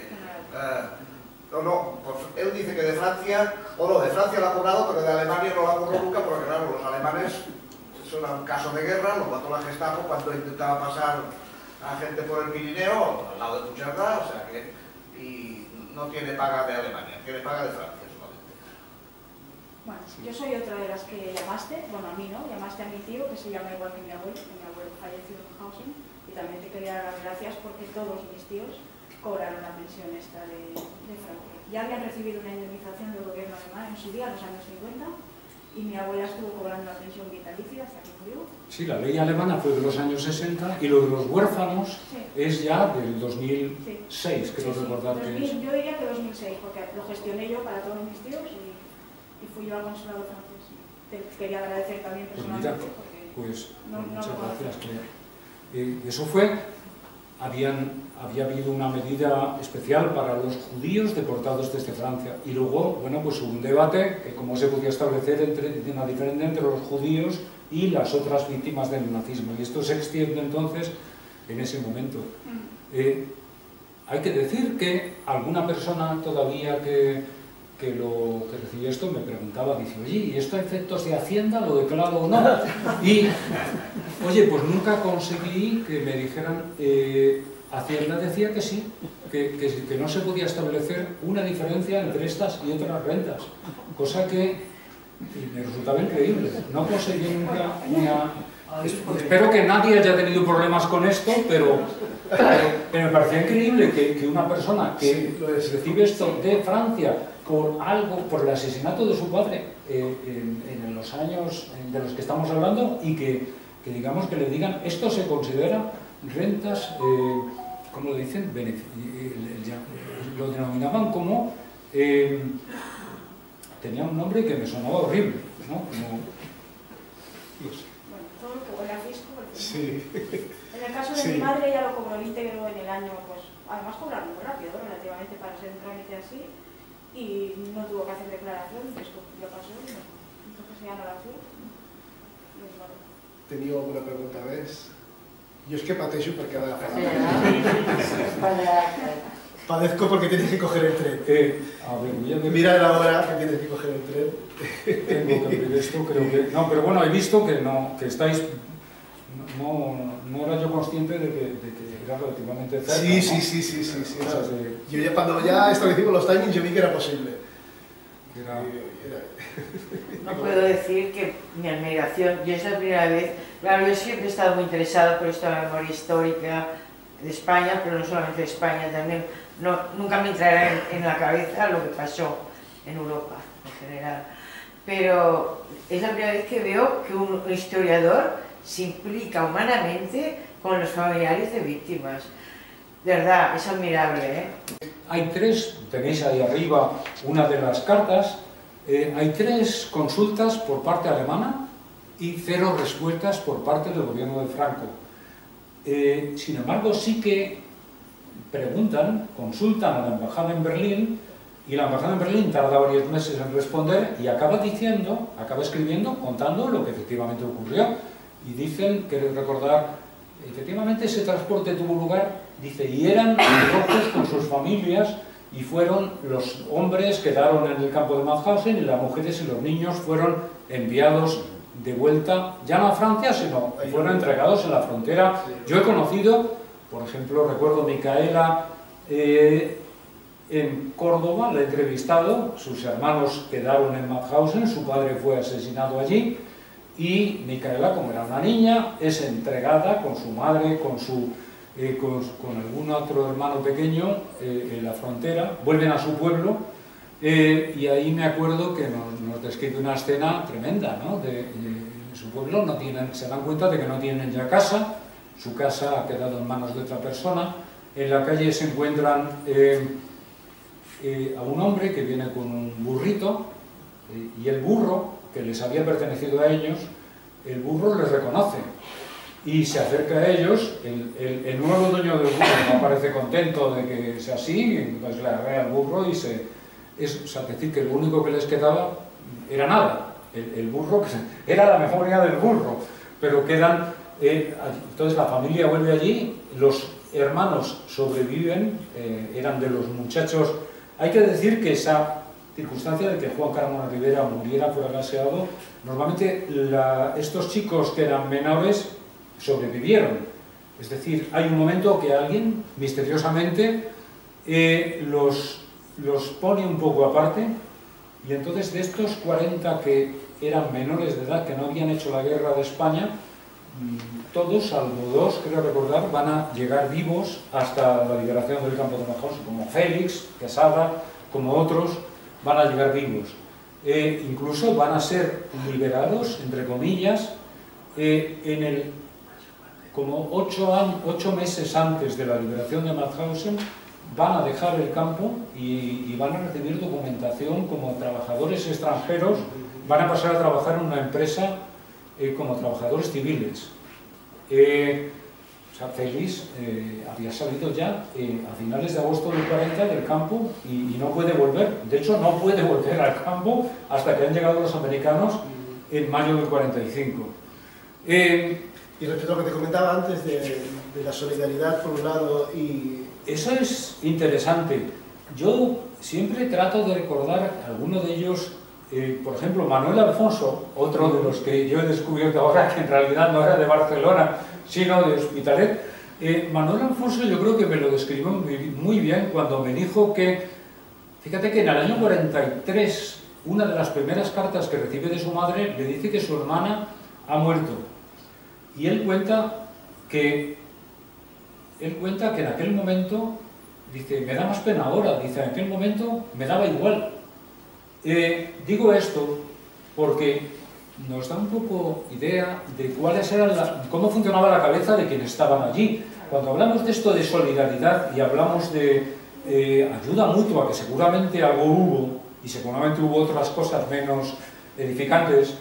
Speaker 6: él dice que de Francia la ha cobrado, pero de Alemania no la cobró nunca, porque claro, los alemanes, eso era un caso de guerra, lo mató la Gestapo cuando intentaba pasar a gente por el Pirineo, al lado de Puigcerdá, o sea que, y no tiene paga de Alemania, tiene paga de Francia solamente.
Speaker 5: Bueno, yo soy otra de las que llamaste, bueno, a mí no, llamaste a mi tío, que se llama igual que mi abuelo falleció en Hausen, y también te quería dar las gracias porque todos mis tíos cobraron la pensión esta de Franco. Ya habían recibido una indemnización del gobierno alemán en su día, en los años 50, y mi abuela estuvo cobrando la pensión vitalicia hasta que murió.
Speaker 3: Sí, la ley alemana fue de los años 60 y lo de los huérfanos es ya del 2006, creo recordar que es.
Speaker 5: Yo diría que 2006, porque lo gestioné yo para todos mis tíos y fui yo al consulado francés. Te quería agradecer también personalmente.
Speaker 3: Pues
Speaker 5: no
Speaker 3: muchas
Speaker 5: lo
Speaker 3: gracias. Eso fue... Había habido una medida especial para los judíos deportados desde Francia y luego, bueno, pues hubo un debate que cómo se podía establecer una diferencia entre los judíos y las otras víctimas del nazismo, y esto se extiende entonces en ese momento. Hay que decir que alguna persona todavía que recibió esto me preguntaba, dice, oye, ¿y esto a efectos de Hacienda lo declaro o no? Y, oye, pues nunca conseguí que me dijeran, Hacienda decía que sí, que no se podía establecer una diferencia entre estas y otras rentas, cosa que me resultaba increíble. No conseguí nunca una... Espero que nadie haya tenido problemas con esto, pero me parecía increíble que una persona que recibe esto de Francia por el asesinato de su padre en los años de los que estamos hablando, y que digamos que le digan, esto se considera rentas, ¿cómo lo dicen? Lo denominaban como... tenía un nombre que me sonaba horrible, ¿no?
Speaker 5: Bueno, todo lo que huele a fisco,
Speaker 2: sí.
Speaker 5: En el caso de mi madre, ella lo cobró íntegro en el año, pues además cobraron muy rápido, relativamente, para ser un trámite así, y no tuvo que hacer declaración, esto lo pasó, entonces ya no la hizo.
Speaker 2: Tenia alguna pregunta més? Jo és que pateixo perquè ha d'agafar. Padezco porque tienes que coger el tren.
Speaker 3: A ver,
Speaker 2: mira la hora que tienes que coger el tren.
Speaker 3: Tengo que ver esto, creo que... No, pero bueno, he visto que no, que estáis... No era yo consciente de que era relativamente cerca.
Speaker 2: Sí,
Speaker 3: ¿no?
Speaker 2: sí. Yo ya cuando ya establecimos los timings yo vi que era posible.
Speaker 4: No puedo decir que mi admiración, yo es la primera vez, claro, yo siempre he estado muy interesada por esta memoria histórica de España, pero no solamente de España, también nunca me entrará en la cabeza lo que pasó en Europa en general, pero es la primera vez que veo que un historiador se implica humanamente con los familiares de víctimas. De verdad, es admirable, ¿eh?
Speaker 3: Hay tres, tenéis ahí arriba una de las cartas, hay 3 consultas por parte alemana y 0 respuestas por parte del gobierno de Franco. Sin embargo, sí que preguntan, consultan a la embajada en Berlín, y la embajada en Berlín tarda varios meses en responder y acaba escribiendo, contando lo que efectivamente ocurrió. Y dicen, quiero recordar, efectivamente ese transporte tuvo lugar, dice, y eran rojos con sus familias, y fueron los hombres quedaron en el campo de Mauthausen y las mujeres y los niños fueron enviados de vuelta, ya no a Francia, sino fueron entregados en la frontera. Yo he conocido, por ejemplo, recuerdo Micaela en Córdoba, la he entrevistado, sus hermanos quedaron en Mauthausen, su padre fue asesinado allí, y Micaela, como era una niña, es entregada con su madre, con algún otro hermano pequeño en la frontera, vuelven a su pueblo, y ahí me acuerdo que nos describe una escena tremenda, ¿no? En su pueblo se dan cuenta de que no tienen ya casa, su casa ha quedado en manos de otra persona, en la calle se encuentran a un hombre que viene con un burrito, y el burro, que les había pertenecido a ellos, el burro les reconoce y se acerca a ellos. El nuevo dueño del burro no parece contento de que sea así, entonces le arrea al burro y es decir, que lo único que les quedaba era nada, el burro, que era la memoria del burro, pero quedan, entonces la familia vuelve allí, los hermanos sobreviven, eran de los muchachos. Hay que decir que esa circunstancia de que Juan Carmona Rivera muriera por gaseado, normalmente estos chicos que eran menores sobrevivieron. Es decir, hay un momento que alguien misteriosamente los pone un poco aparte, y entonces de estos 40 que eran menores de edad, que no habían hecho la guerra de España, todos, salvo dos, creo recordar, van a llegar vivos hasta la liberación del campo de Mauthausen, como Félix, Quesada, como otros, van a llegar vivos. Incluso van a ser liberados, entre comillas, como 8 meses antes de la liberación de Mauthausen, van a dejar el campo y van a recibir documentación como trabajadores extranjeros, van a pasar a trabajar en una empresa como trabajadores civiles. O sea, Félix había salido ya a finales de agosto del 40 del campo y no puede volver. De hecho, no puede volver al campo hasta que han llegado los americanos en mayo del 45.
Speaker 2: Y respecto a lo que te comentaba antes de la solidaridad por un lado y...
Speaker 3: Eso es interesante. Yo siempre trato de recordar alguno de ellos, por ejemplo, Manuel Alfonso, otro de los que yo he descubierto ahora que en realidad no era de Barcelona, sino de Hospitalet. Manuel Alfonso yo creo que me lo describió muy bien cuando me dijo que, fíjate que en el año 43, una de las primeras cartas que recibe de su madre le dice que su hermana ha muerto. Y él cuenta que en aquel momento, dice, me da más pena ahora, dice, en aquel momento me daba igual. Digo esto porque nos da un poco idea de cómo funcionaba la cabeza de quienes estaban allí. Cuando hablamos de esto de solidaridad y hablamos de ayuda mutua, que seguramente algo hubo, y seguramente hubo otras cosas menos edificantes,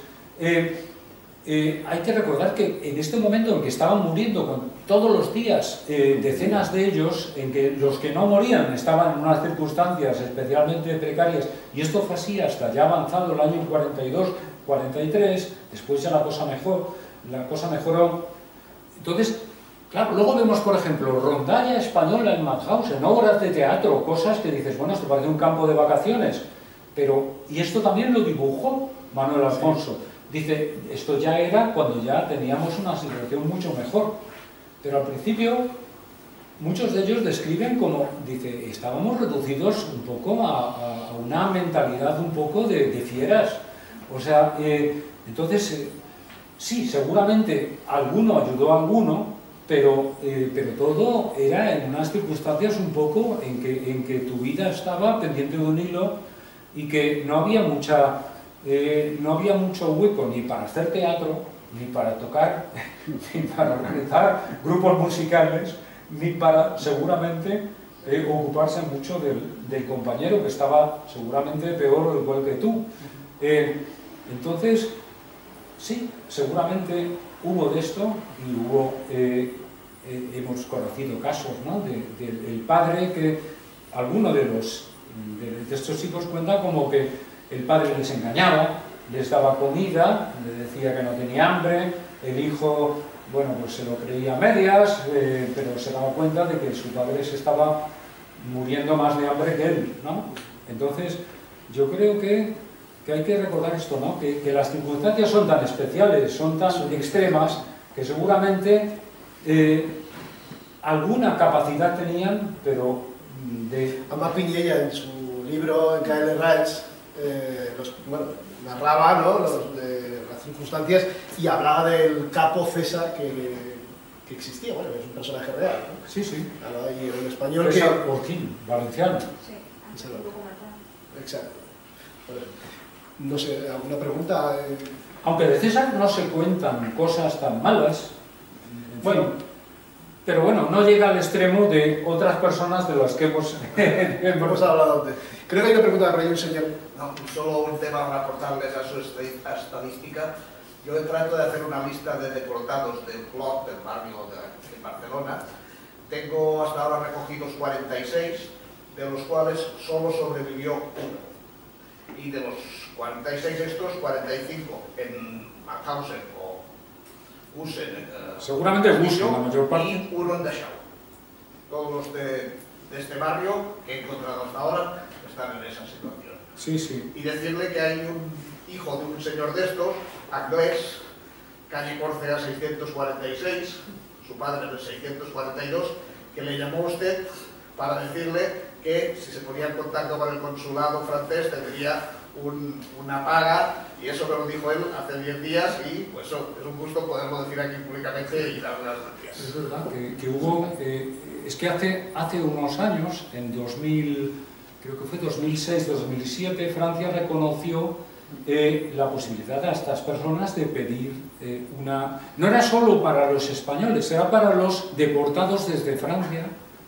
Speaker 3: hay que recordar que en este momento en que estaban muriendo todos los días decenas de ellos, en que los que no morían estaban en unas circunstancias especialmente precarias, y esto fue así hasta ya avanzado el año 42, 43, después ya la cosa mejoró. Entonces, claro, luego vemos, por ejemplo, rondalla española en Mauthausen, obras de teatro, cosas que dices, bueno, esto parece un campo de vacaciones, pero, y esto también lo dibujó Manuel Alfonso. Dice, esto ya era cuando ya teníamos una situación mucho mejor, pero al principio muchos de ellos describen como, dice, estábamos reducidos un poco a una mentalidad un poco de fieras. O sea, entonces, sí, seguramente alguno ayudó a alguno, pero todo era en unas circunstancias un poco en que tu vida estaba pendiente de un hilo y que no había mucho hueco ni para hacer teatro, ni para tocar, ni para organizar grupos musicales, ni para, seguramente, ocuparse mucho del compañero que estaba seguramente peor o igual que tú. Entonces, sí, seguramente hubo de esto y hubo hemos conocido casos, ¿no? del padre que alguno de estos hijos cuenta como que el padre les engañaba, les daba comida, le decía que no tenía hambre, el hijo, bueno, pues se lo creía a medias, pero se daba cuenta de que su padre se estaba muriendo más de hambre que él, ¿no? Entonces, yo creo que hay que recordar esto, ¿no? Que las circunstancias son tan especiales, son tan extremas, que seguramente alguna capacidad tenían, pero de...
Speaker 2: Además Piñella, en su libro En K.L. Reich, narraba, ¿no?, las circunstancias y hablaba del capo César que existía, bueno, es un personaje real, ¿no?
Speaker 3: Sí, sí.
Speaker 2: Claro, y el español
Speaker 3: César Ortín, valenciano.
Speaker 5: Sí, un documental.
Speaker 2: Exacto. Bueno, no sé, ¿alguna pregunta?
Speaker 3: Aunque de César no se cuentan cosas tan malas, bueno, pero bueno, no llega al extremo de otras personas de las que
Speaker 2: hemos hablado antes. Creo que hay una pregunta por ahí, un señor.
Speaker 6: No, solo un tema para aportarles a su estadística. Yo trato de hacer una lista de deportados del club del barrio de Barcelona. Tengo hasta ahora recogidos 46, de los cuales solo sobrevivió uno. Y de los 46 estos, 45 en Mauthausen o Gusen.
Speaker 3: Seguramente Gusen, la mayor parte.
Speaker 6: Y uno en Dachau. Todos los de este barrio que he encontrado hasta ahora están en esa situación.
Speaker 3: Sí, sí.
Speaker 6: Y decirle que hay un hijo de un señor de estos, Agnés, calle Córcega 646, su padre del 642, que le llamó a usted para decirle que si se ponía en contacto con el consulado francés tendría una paga, y eso me lo dijo él hace 10 días, y pues es un gusto poderlo decir aquí públicamente y darle las gracias.
Speaker 3: Es verdad que hubo, es que hace unos años, en 2000, creo que fue 2006-2007, Francia reconoció la posibilidad a estas personas de pedir no era solo para los españoles, era para los deportados desde Francia,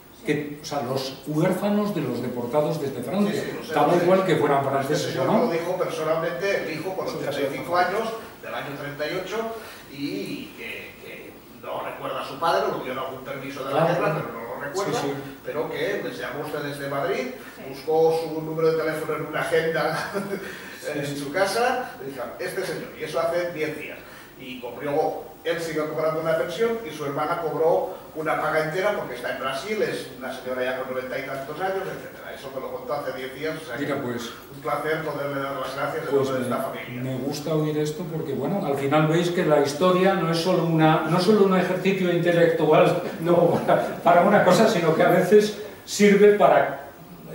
Speaker 3: o sea, los huérfanos de los deportados desde Francia, tal igual que fueran franceses o no.
Speaker 6: Lo dijo personalmente el hijo con 85 años, del año 38, y que no recuerda a su padre, lo dio algún permiso de la guerra, pero no lo recuerda, pero que les llamó usted desde Madrid, buscó su número de teléfono en una agenda en su casa, y dijo, este señor, y eso hace 10 días, y él siguió cobrando una pensión y su hermana cobró una paga entera porque está en Brasil, es una señora ya con 90 y tantos años, etc. Eso me lo contó hace 10 días, o sea,
Speaker 3: mira, pues,
Speaker 6: un placer poderle dar las gracias
Speaker 3: pues
Speaker 6: de esta familia.
Speaker 3: Me gusta oír esto porque, bueno, al final veis que la historia no es solo un ejercicio intelectual para una cosa, sino que a veces sirve para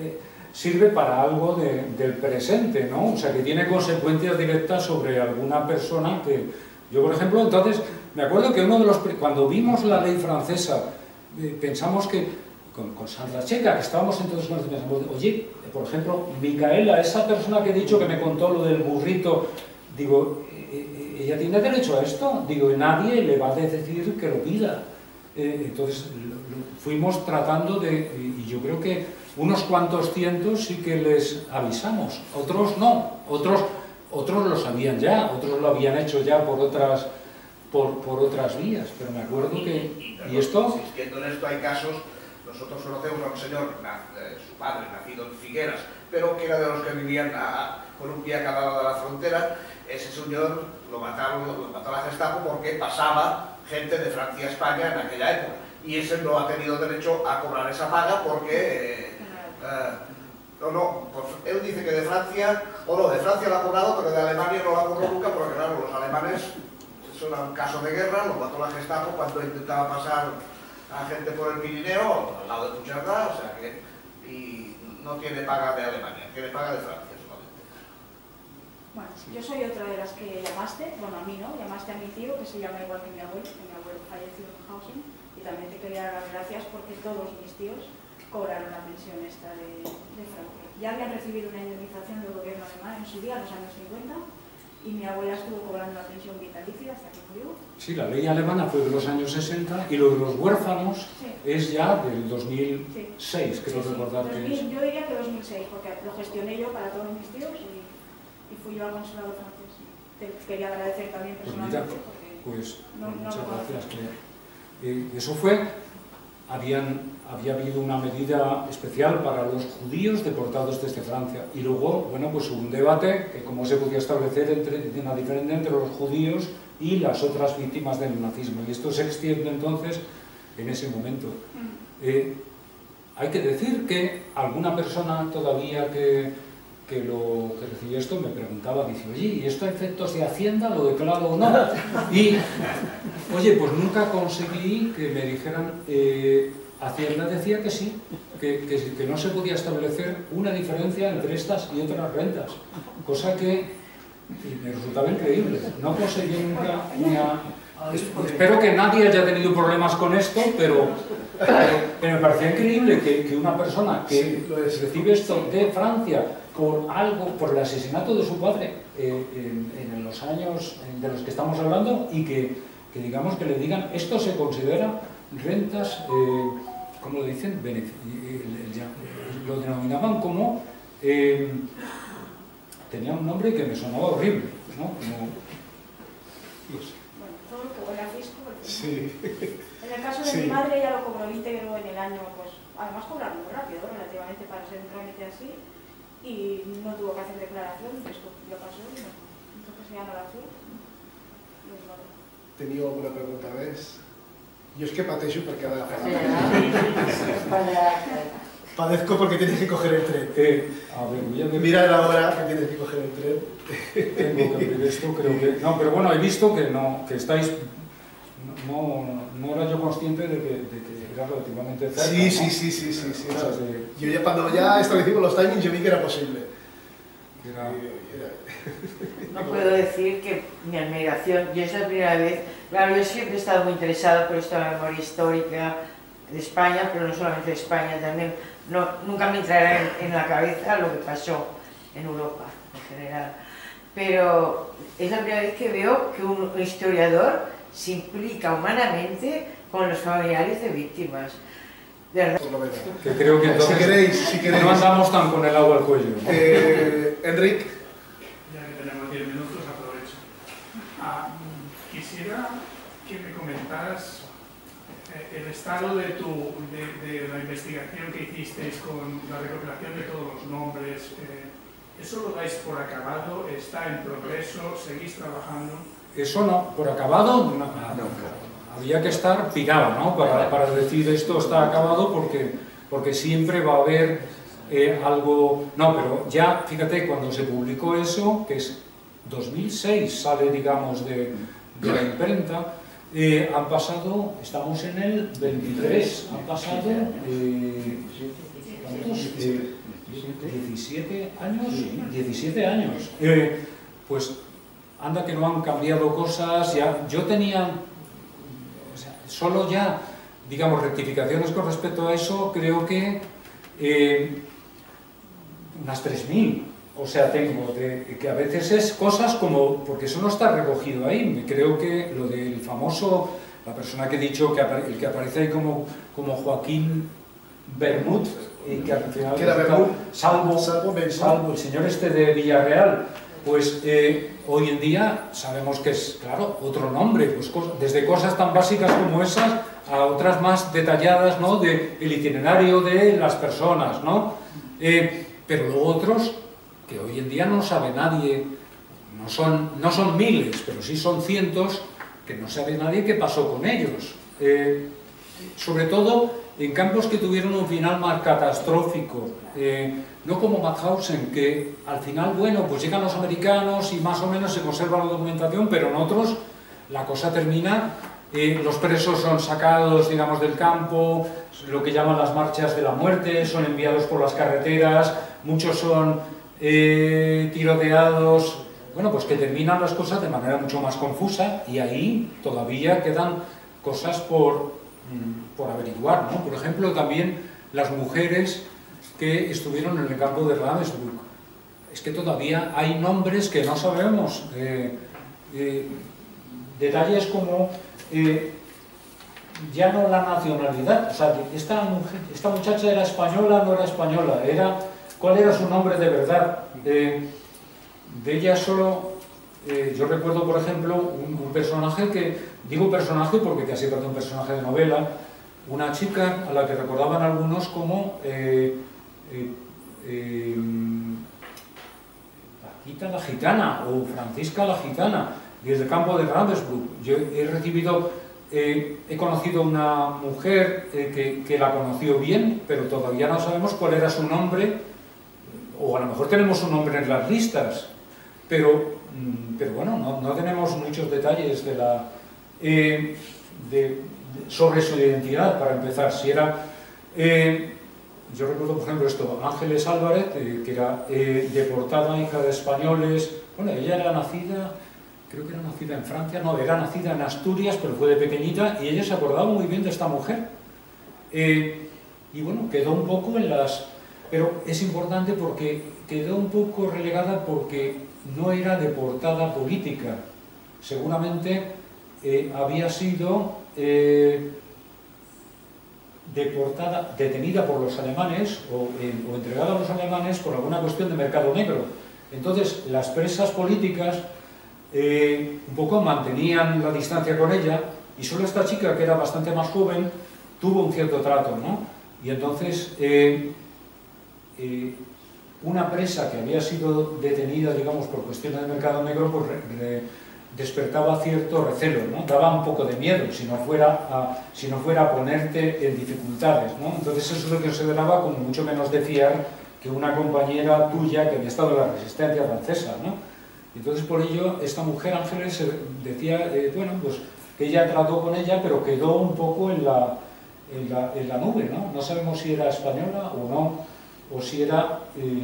Speaker 3: algo del presente, ¿no? O sea, que tiene consecuencias directas sobre alguna persona que... Yo, por ejemplo, entonces, me acuerdo que cuando vimos la ley francesa, pensamos que, con Sandra Checa, que estábamos entonces, pensamos, oye, por ejemplo, Micaela, esa persona que he dicho que me contó lo del burrito, digo, ¿ella tiene derecho a esto? Digo, nadie le va a decir que lo pida. Entonces, fuimos tratando y yo creo que unos cuantos cientos sí que les avisamos, otros no, otros lo sabían ya, otros lo habían hecho ya por otras vías, pero me acuerdo que...
Speaker 6: ¿Y esto? Insistiendo en esto, hay casos, nosotros conocemos a un señor, su padre, nacido en Figueras, pero que era de los que vivían con un pie a cada lado de la frontera. Ese señor lo mató la Gestapo porque pasaba gente de Francia a España en aquella época, y ese no ha tenido derecho a cobrar esa paga porque... pues él dice que de Francia, de Francia lo ha cobrado, pero de Alemania no lo ha cobrado nunca, porque claro, los alemanes, eso era un caso de guerra, lo mató la Gestapo cuando intentaba pasar a gente por el Pirineo, al lado de Puigcerdá, o sea que, y no tiene paga de Alemania, tiene paga de Francia solamente.
Speaker 5: Bueno, yo soy otra de las que llamaste, bueno, a mí no, llamaste a mi tío, que se llama igual que mi abuelo falleció en Hausen, y también te quería dar las gracias porque todos mis tíos cobraron la pensión esta de Francia. Ya habían recibido una indemnización del gobierno alemán en su día, en los años 50, y mi abuela estuvo cobrando la pensión vitalicia hasta que murió.
Speaker 3: Sí, la ley alemana fue de los años 60 y lo de los huérfanos es ya del 2006, creo recordar que es.
Speaker 5: Yo diría que 2006, porque lo gestioné yo para todos mis tíos y fui yo al consulado francés. Te quería agradecer también personalmente.
Speaker 3: Pues mira, muchas gracias. Eso fue, había habido una medida especial para los judíos deportados desde Francia. Y luego, bueno, pues hubo un debate que cómo se podía establecer una diferencia entre los judíos y las otras víctimas del nazismo. Y esto se extiende entonces en ese momento. Hay que decir que alguna persona todavía que recibió esto me preguntaba, dice, oye, ¿y esto a efectos de Hacienda lo declaro o no? Y, oye, pues nunca conseguí que me dijeran, Hacienda decía que sí, que no se podía establecer una diferencia entre estas y otras rentas, cosa que me resultaba increíble. No conseguí nunca una... Espero que nadie haya tenido problemas con esto, pero me parecía increíble que una persona que recibe esto de Francia por el asesinato de su padre en los años de los que estamos hablando, y que digamos que le digan esto se considera rentas, ¿cómo lo dicen? Lo denominaban como tenía un nombre que me sonaba horrible, ¿no?
Speaker 5: Bueno, todo lo que huele a fisco, porque
Speaker 2: Sí.
Speaker 5: en el caso de mi madre ya lo cobró íntegro en el año, pues además cobraron muy rápido relativamente para ser un trámite así, y no tuvo que hacer declaración, esto lo pasó, no. Entonces ya no la hacía.
Speaker 2: Teniu alguna pregunta més? Jo és que pateixo per cada Padezco porque tienes que coger el tren.
Speaker 3: A ver, voy a ver.
Speaker 2: Mira la hora que tienes que coger el tren.
Speaker 3: Tengo que ver esto, creo que... No, pero bueno, he visto que no, que estáis... No era yo consciente de que era relativamente cerca.
Speaker 2: Sí,
Speaker 3: ¿no?
Speaker 2: sí.
Speaker 3: O sea,
Speaker 2: Yo ya cuando ya establecimos los timings yo vi que era posible.
Speaker 4: No puedo decir que mi admiración, yo es la primera vez, claro, yo siempre he estado muy interesada por esta memoria histórica de España, pero no solamente de España, también nunca me entrará en la cabeza lo que pasó en Europa en general. Pero es la primera vez que veo que un historiador se implica humanamente con los familiares de víctimas. De verdad.
Speaker 3: Que creo que entonces
Speaker 2: Si queréis.
Speaker 3: no andamos tan con el agua al cuello.
Speaker 2: Enric.
Speaker 7: Ya que tenemos 10 minutos, aprovecho. Quisiera que me comentaras el estado de la investigación que hicisteis con la recopilación de todos los nombres. ¿Eso lo dais por acabado? ¿Está en progreso? ¿Seguís trabajando?
Speaker 3: Eso no, por acabado, no. Había que estar picado, ¿no? Para decir esto está acabado, porque siempre va a haber algo... No, pero ya, fíjate, cuando se publicó eso, que es 2006, sale, digamos, de la imprenta, han pasado, estamos en el 23, han pasado... ¿cuántos? 17 años. 17 años. Pues anda que no han cambiado cosas, ya, yo tenía... Solo ya, digamos, rectificaciones con respecto a eso, creo que unas 3.000. O sea, tengo que a veces es cosas como, porque eso no está recogido ahí. Creo que lo del famoso, la persona que he dicho, el que aparece ahí como Joaquín Bermud, que al final salvo el señor este de Villarreal, pues hoy en día sabemos que es, claro, otro nombre, pues desde cosas tan básicas como esas a otras más detalladas, ¿no? Del itinerario de las personas, ¿no? Pero luego otros que hoy en día no sabe nadie, no son miles, pero sí son cientos, que no sabe nadie qué pasó con ellos. Sobre todo en campos que tuvieron un final más catastrófico, no como Mauthausen, que al final, bueno, pues llegan los americanos y más o menos se conserva la documentación, pero en otros la cosa termina, los presos son sacados, digamos, del campo, lo que llaman las marchas de la muerte, son enviados por las carreteras, muchos son tiroteados, bueno, pues que terminan las cosas de manera mucho más confusa, y ahí todavía quedan cosas por averiguar, ¿no? Por ejemplo, también las mujeres que estuvieron en el campo de Ravensbrück. Es que todavía hay nombres que no sabemos. Detalles como ya no la nacionalidad, o sea, esta muchacha era española, no era española, ¿cuál era su nombre de verdad? De ella solo yo recuerdo, por ejemplo, un personaje que, digo personaje porque casi parece un personaje de novela, una chica a la que recordaban algunos como Paquita la Gitana o Francisca la Gitana, desde el campo de Ravensbrück. Yo he conocido una mujer que la conoció bien, pero todavía no sabemos cuál era su nombre, o a lo mejor tenemos su nombre en las listas, pero bueno, no tenemos muchos detalles sobre su identidad, para empezar. Si era, yo recuerdo, por ejemplo, Ángeles Álvarez, que era deportada, hija de españoles. Bueno, ella era nacida, creo que era nacida en Francia, no, era nacida en Asturias, pero fue de pequeñita, y ella se acordaba muy bien de esta mujer. Y bueno, quedó un poco en las... Pero es importante porque quedó un poco relegada porque no era deportada política. Seguramente había sido detenida por los alemanes o entregada a los alemanes por alguna cuestión de mercado negro. Entonces, las presas políticas un poco mantenían la distancia con ella, y solo esta chica, que era bastante más joven, tuvo un cierto trato, ¿no? Y entonces una presa que había sido detenida, digamos, por cuestiones de mercado negro, pues despertaba cierto recelo, ¿no? Daba un poco de miedo si no fuera a ponerte en dificultades, ¿no? Entonces eso es lo que se consideraba como mucho menos de fiar que una compañera tuya que había estado en la resistencia francesa, ¿no? Entonces por ello esta mujer, Ángeles, decía, bueno, pues que ella trató con ella, pero quedó un poco en la nube, ¿no? No sabemos si era española o no, o si era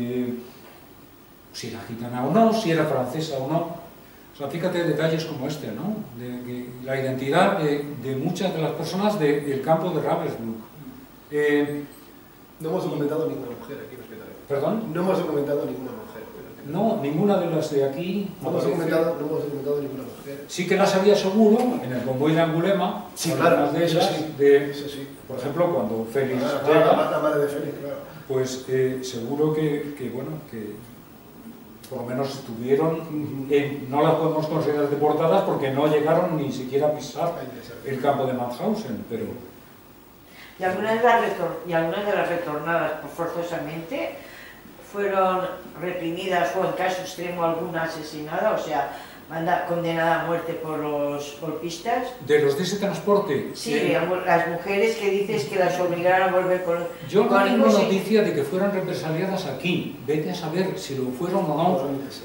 Speaker 3: gitana o no, si era francesa o no. O sea, fíjate detalles como este, ¿no? De la identidad de muchas de las personas del campo de Ravensbrück.
Speaker 2: No hemos documentado ninguna mujer aquí en Hospitalet.
Speaker 3: ¿Perdón?
Speaker 2: No hemos documentado ninguna mujer.
Speaker 3: No, ninguna de las de aquí.
Speaker 2: No hemos documentado ninguna mujer.
Speaker 3: Sí que las había seguro en el convoy de Angulema.
Speaker 2: Sí, claro,
Speaker 3: de ellas,
Speaker 2: eso sí.
Speaker 3: Por ejemplo, cuando Félix
Speaker 2: la madre de Félix, claro.
Speaker 3: Pues seguro que bueno, que por lo menos estuvieron, no las podemos considerar deportadas porque no llegaron ni siquiera a pisar el campo de Mauthausen, pero...
Speaker 4: Y algunas de las retornadas forzosamente fueron reprimidas, o en caso extremo alguna asesinada, o sea, condenada a muerte por los golpistas.
Speaker 3: ¿De los de ese transporte?
Speaker 4: Sí, las mujeres que dices que las obligaron a volver con...
Speaker 3: Yo no tengo noticia de que fueran represaliadas aquí. Vete a saber si lo fueron o no.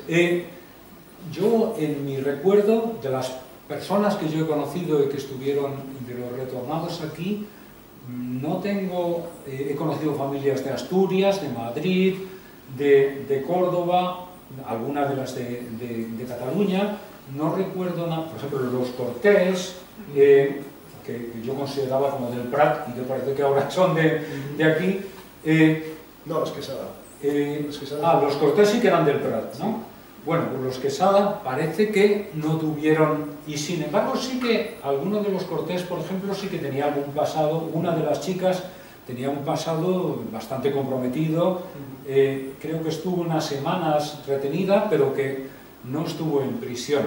Speaker 3: Yo, en mi recuerdo, de las personas que yo he conocido y que estuvieron de los retornados aquí, no tengo... he conocido familias de Asturias, de Madrid, de Córdoba, algunas de las de Cataluña. No recuerdo nada, por ejemplo, los Cortés, que yo consideraba como del Prat y que parece que ahora son de aquí.
Speaker 2: No, los Quesada.
Speaker 3: Los Cortés sí que eran del Prat, ¿no? Bueno, pues los Quesada parece que no tuvieron, y sin embargo sí que alguno de los Cortés, por ejemplo, sí que tenía algún pasado. Una de las chicas tenía un pasado bastante comprometido, creo que estuvo unas semanas retenida, pero que no estuvo en prisión.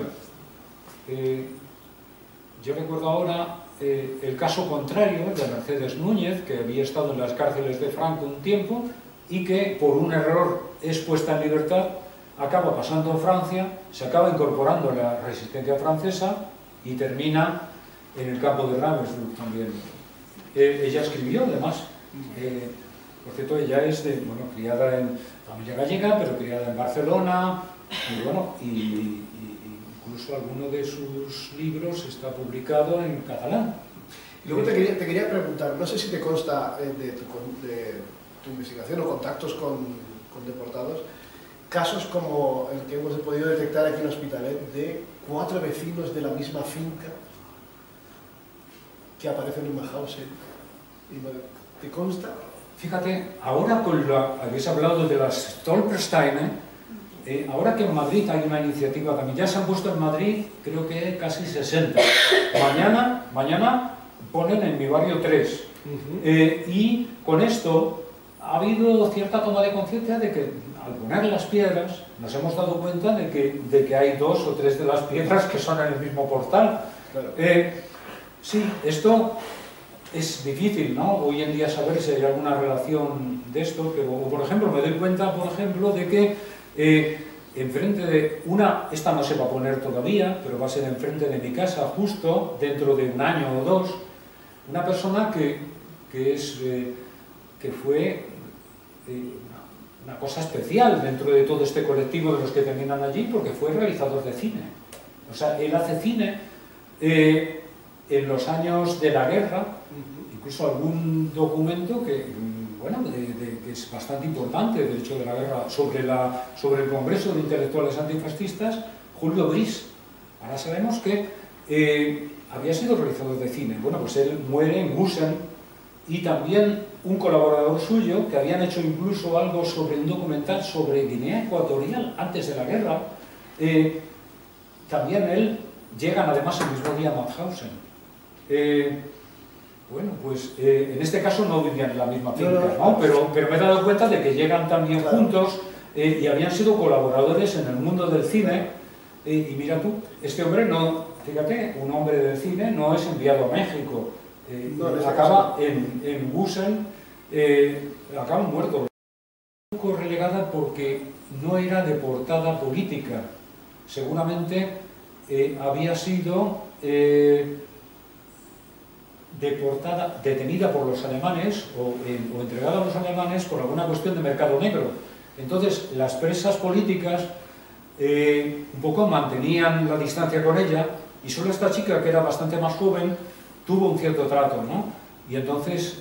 Speaker 3: Yo recuerdo ahora el caso contrario de Mercedes Núñez, que había estado en las cárceles de Franco un tiempo y que por un error es puesta en libertad, acaba pasando a Francia, se acaba incorporando a la resistencia francesa y termina en el campo de Ravensbrück también. Ella escribió, además, por cierto, ella es criada en familia gallega, pero criada en Barcelona, y bueno, incluso alguno de sus libros está publicado en catalán.
Speaker 2: Y luego te quería preguntar, no sé si te consta de tu investigación o contactos con deportados, casos como el que hemos podido detectar aquí en Hospitalet de 4 vecinos de la misma finca que aparecen en Mauthausen. ¿Te consta?
Speaker 3: Fíjate, ahora habéis hablado de las Stolpersteine, ahora que en Madrid hay una iniciativa también, ya se han puesto en Madrid, creo que casi 60. Mañana ponen en mi barrio 3. Y con esto ha habido cierta toma de conciencia de que al poner las piedras, nos hemos dado cuenta de que hay 2 o 3 de las piedras que son en el mismo portal.
Speaker 2: Claro.
Speaker 3: Sí, esto es difícil, ¿no? Hoy en día saber si hay alguna relación de esto, pero, por ejemplo, me doy cuenta, por ejemplo, de que enfrente de una, esta no se va a poner todavía, pero va a ser enfrente de mi casa, justo dentro de 1 año o 2, una persona que fue una cosa especial dentro de todo este colectivo de los que terminan allí, porque fue realizador de cine. O sea, él hace cine en los años de la guerra, incluso algún documento que, bueno, que es bastante importante, del hecho de la guerra, sobre el Congreso de Intelectuales Antifascistas, Julio Gris. Ahora sabemos que había sido realizador de cine. Bueno, pues él muere en Gusen, y también un colaborador suyo, que habían hecho incluso algo sobre un documental sobre Guinea Ecuatorial antes de la guerra, también él, llegan además el mismo día a Mauthausen. Bueno, pues en este caso no vivían en la misma finca, ¿no? Pero me he dado cuenta de que llegan también juntos y habían sido colaboradores en el mundo del cine. Y mira tú, este hombre no, fíjate, un hombre del cine no es enviado a México, acaba en Gusen, acaba muerto. Un poco relegada porque no era deportada política, seguramente había sido detenida por los alemanes o entregada a los alemanes por alguna cuestión de mercado negro. Entonces las presas políticas un poco mantenían la distancia con ella, y solo esta chica, que era bastante más joven, tuvo un cierto trato, ¿no? Y entonces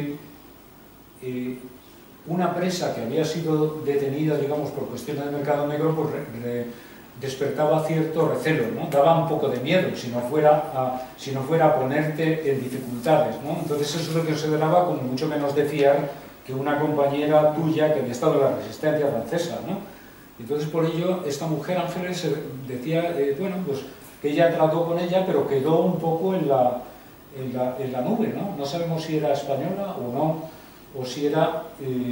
Speaker 3: una presa que había sido detenida, digamos, por cuestiones de mercado negro, pues despertaba cierto recelo, ¿no? Daba un poco de miedo si no fuera a ponerte en dificultades, ¿no? Entonces eso es lo que consideraba como mucho menos de fiar que una compañera tuya que había estado en la resistencia francesa, ¿no? Entonces por ello esta mujer, Ángeles, decía, bueno, pues que ella trató con ella, pero quedó un poco en la nube, ¿no? No sabemos si era española o no, o si era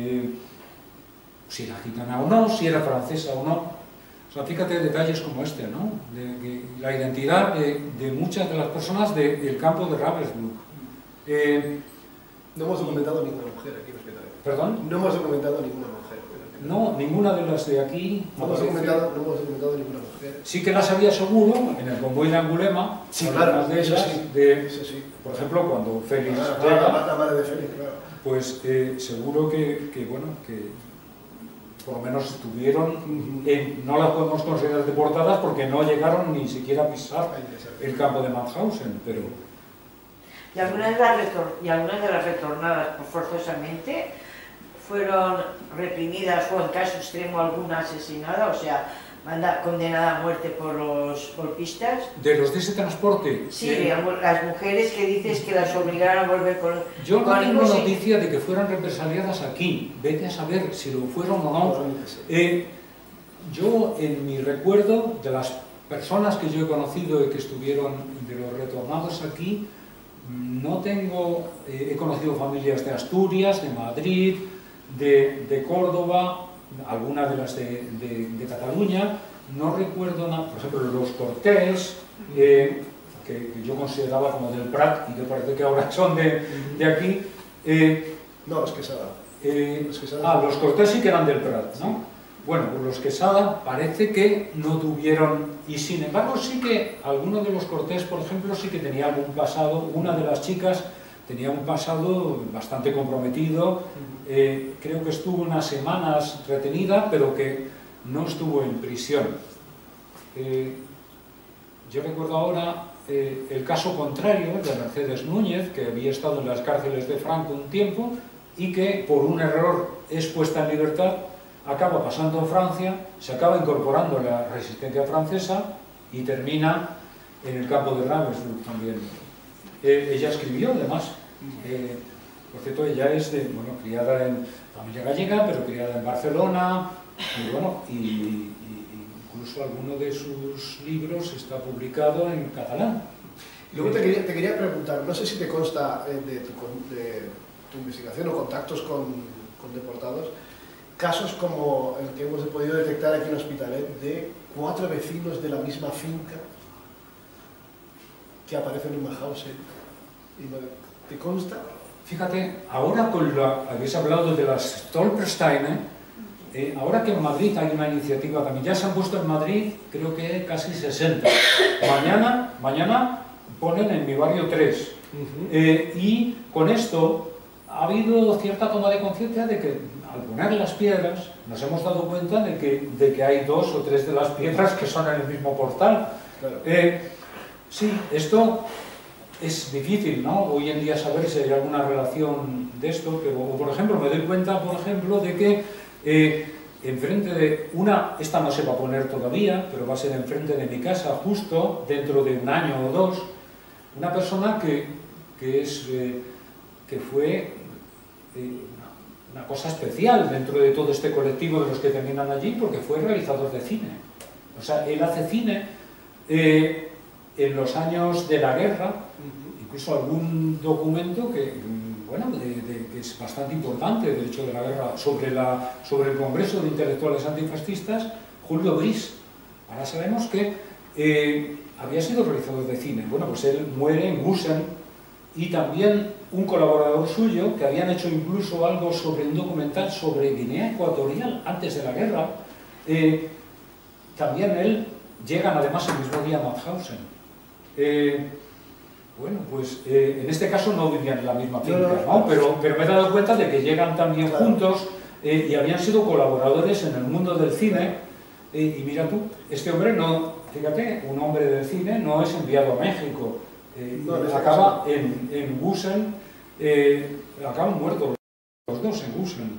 Speaker 3: gitana o no, si era francesa o no. O sea, fíjate detalles como este, ¿no? De la identidad de muchas de las personas del campo de Ravensbrück.
Speaker 2: No hemos documentado ninguna mujer aquí en el hospital.
Speaker 3: ¿Perdón?
Speaker 2: No hemos documentado ninguna mujer.
Speaker 3: No, ninguna de las de aquí.
Speaker 2: No hemos documentado ninguna mujer.
Speaker 3: Sí que las había seguro en el convoy de Angulema.
Speaker 2: Sí, claro,
Speaker 3: de ellas,
Speaker 2: eso sí.
Speaker 3: Por ejemplo, cuando Félix
Speaker 2: la madre de Félix, claro.
Speaker 3: Pues seguro que por lo menos estuvieron, no las podemos considerar deportadas porque no llegaron ni siquiera a pisar el campo de Mauthausen, pero...
Speaker 4: Y algunas de las retornadas forzosamente fueron reprimidas, o en caso extremo alguna asesinada, o sea, condenada a muerte por los golpistas.
Speaker 3: ¿De los de ese transporte?
Speaker 4: Sí, las mujeres que dices que las obligaron a volver con...
Speaker 3: Yo no tengo noticia de que fueran represaliadas aquí, vete a saber si lo fueron o no. Yo, en mi recuerdo, de las personas que yo he conocido y que estuvieron de los retornados aquí, no tengo, he conocido familias de Asturias, de Madrid, de Córdoba, algunas de las de Cataluña. No recuerdo nada, por ejemplo, los Cortés, que yo consideraba como del Prat y que parece que ahora son de aquí.
Speaker 2: No, los Quesada.
Speaker 3: Los Cortés sí que eran del Prat, ¿no? Bueno, pues los Quesada parece que no tuvieron, y sin embargo sí que alguno de los Cortés, por ejemplo, sí que tenía algún pasado. Una de las chicas tenía un pasado bastante comprometido, creo que estuvo unas semanas retenida, pero que no estuvo en prisión. Yo recuerdo ahora el caso contrario de Mercedes Núñez, que había estado en las cárceles de Franco un tiempo y que por un error es puesta en libertad, acaba pasando a Francia, se acaba incorporando a la resistencia francesa y termina en el campo de Ravensbrück también. Ella escribió, además, por cierto, ella es criada en familia gallega, pero criada en Barcelona, y bueno, incluso alguno de sus libros está publicado en catalán.
Speaker 2: Luego te quería preguntar, no sé si te consta de tu investigación o contactos con deportados, casos como el que hemos podido detectar aquí en Hospitalet, de 4 vecinos de la misma finca que aparecen en Mahausen. ¿Te consta?
Speaker 3: Fíjate, ahora habéis hablado de las Stolpersteine, ahora que en Madrid hay una iniciativa también, ya se han puesto en Madrid, creo que casi 60. Mañana ponen en mi barrio 3. Y con esto ha habido cierta toma de conciencia de que al poner las piedras nos hemos dado cuenta de que hay 2 o 3 de las piedras que son en el mismo portal.
Speaker 2: Claro.
Speaker 3: Sí, esto es difícil, ¿no? Hoy en día saber si hay alguna relación de esto, pero por ejemplo me doy cuenta, por ejemplo, de que enfrente de esta no se va a poner todavía, pero va a ser enfrente de mi casa, justo dentro de 1 año o 2, una persona que fue una cosa especial dentro de todo este colectivo de los que terminan allí, porque fue realizador de cine. O sea, él hace cine en los años de la guerra, incluso algún documento que, bueno, que es bastante importante, del hecho de la guerra, sobre el Congreso de Intelectuales Antifascistas, Julio Gris. Ahora sabemos que había sido realizador de cine. Bueno, pues él muere en Gusen, y también un colaborador suyo, que habían hecho incluso algo sobre un documental sobre Guinea Ecuatorial antes de la guerra, también él, llegan además el mismo día a Mauthausen. Bueno, pues en este caso no vivían en la misma finca, ¿no? Pero me he dado cuenta de que llegan también juntos y habían sido colaboradores en el mundo del cine. Y mira tú, este hombre no, fíjate, un hombre del cine no es enviado a México. Acaba en Gusen, acaban muertos los 2 en Gusen.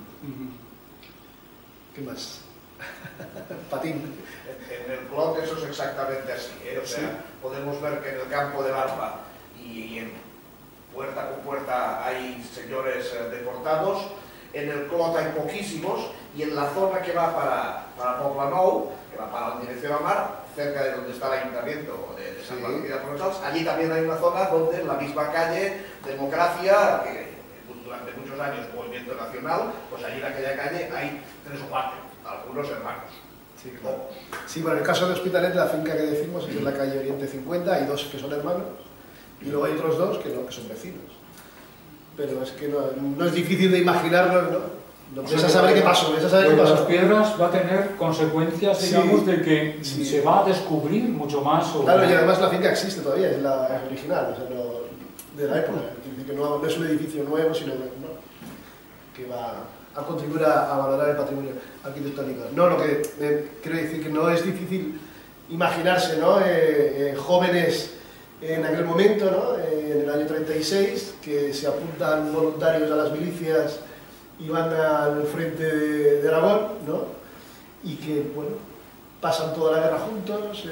Speaker 2: ¿Qué más? Patín.
Speaker 6: En el Clot eso es exactamente así, O sea, sí, podemos ver que en el campo de Barba y en puerta con puerta hay señores deportados, en el Clot hay poquísimos, y en la zona que va para Poblenou, que va para la dirección a mar, cerca de donde está el ayuntamiento de San Martín de Portals, allí también hay una zona donde en la misma calle Democracia, que durante muchos años Movimiento Nacional, pues allí en aquella calle hay 3 o 4, algunos hermanos.
Speaker 2: Sí, claro. Sí, bueno, en el caso de Hospitalet, la finca que decimos es en la calle Oriente 50, hay 2 que son hermanos, y luego hay otros 2 que no, que son vecinos. Pero es que no es difícil de imaginarlo, ¿no? Esa sabe qué pasó, esa sabe qué pasó.
Speaker 3: Las piedras va a tener consecuencias, digamos, de que se va a descubrir mucho más sobre...
Speaker 2: Claro, y además la finca existe todavía, es la original, o sea, de la época. Es decir, que no es un edificio nuevo, sino que va a contribuir a valorar el patrimonio arquitectónico. No, lo que quiero decir que no es difícil imaginarse, ¿no? Jóvenes en aquel momento, ¿no? En el año 36, que se apuntan voluntarios a las milicias y van al frente de Aragón, ¿no? Y que, bueno, pasan toda la guerra juntos,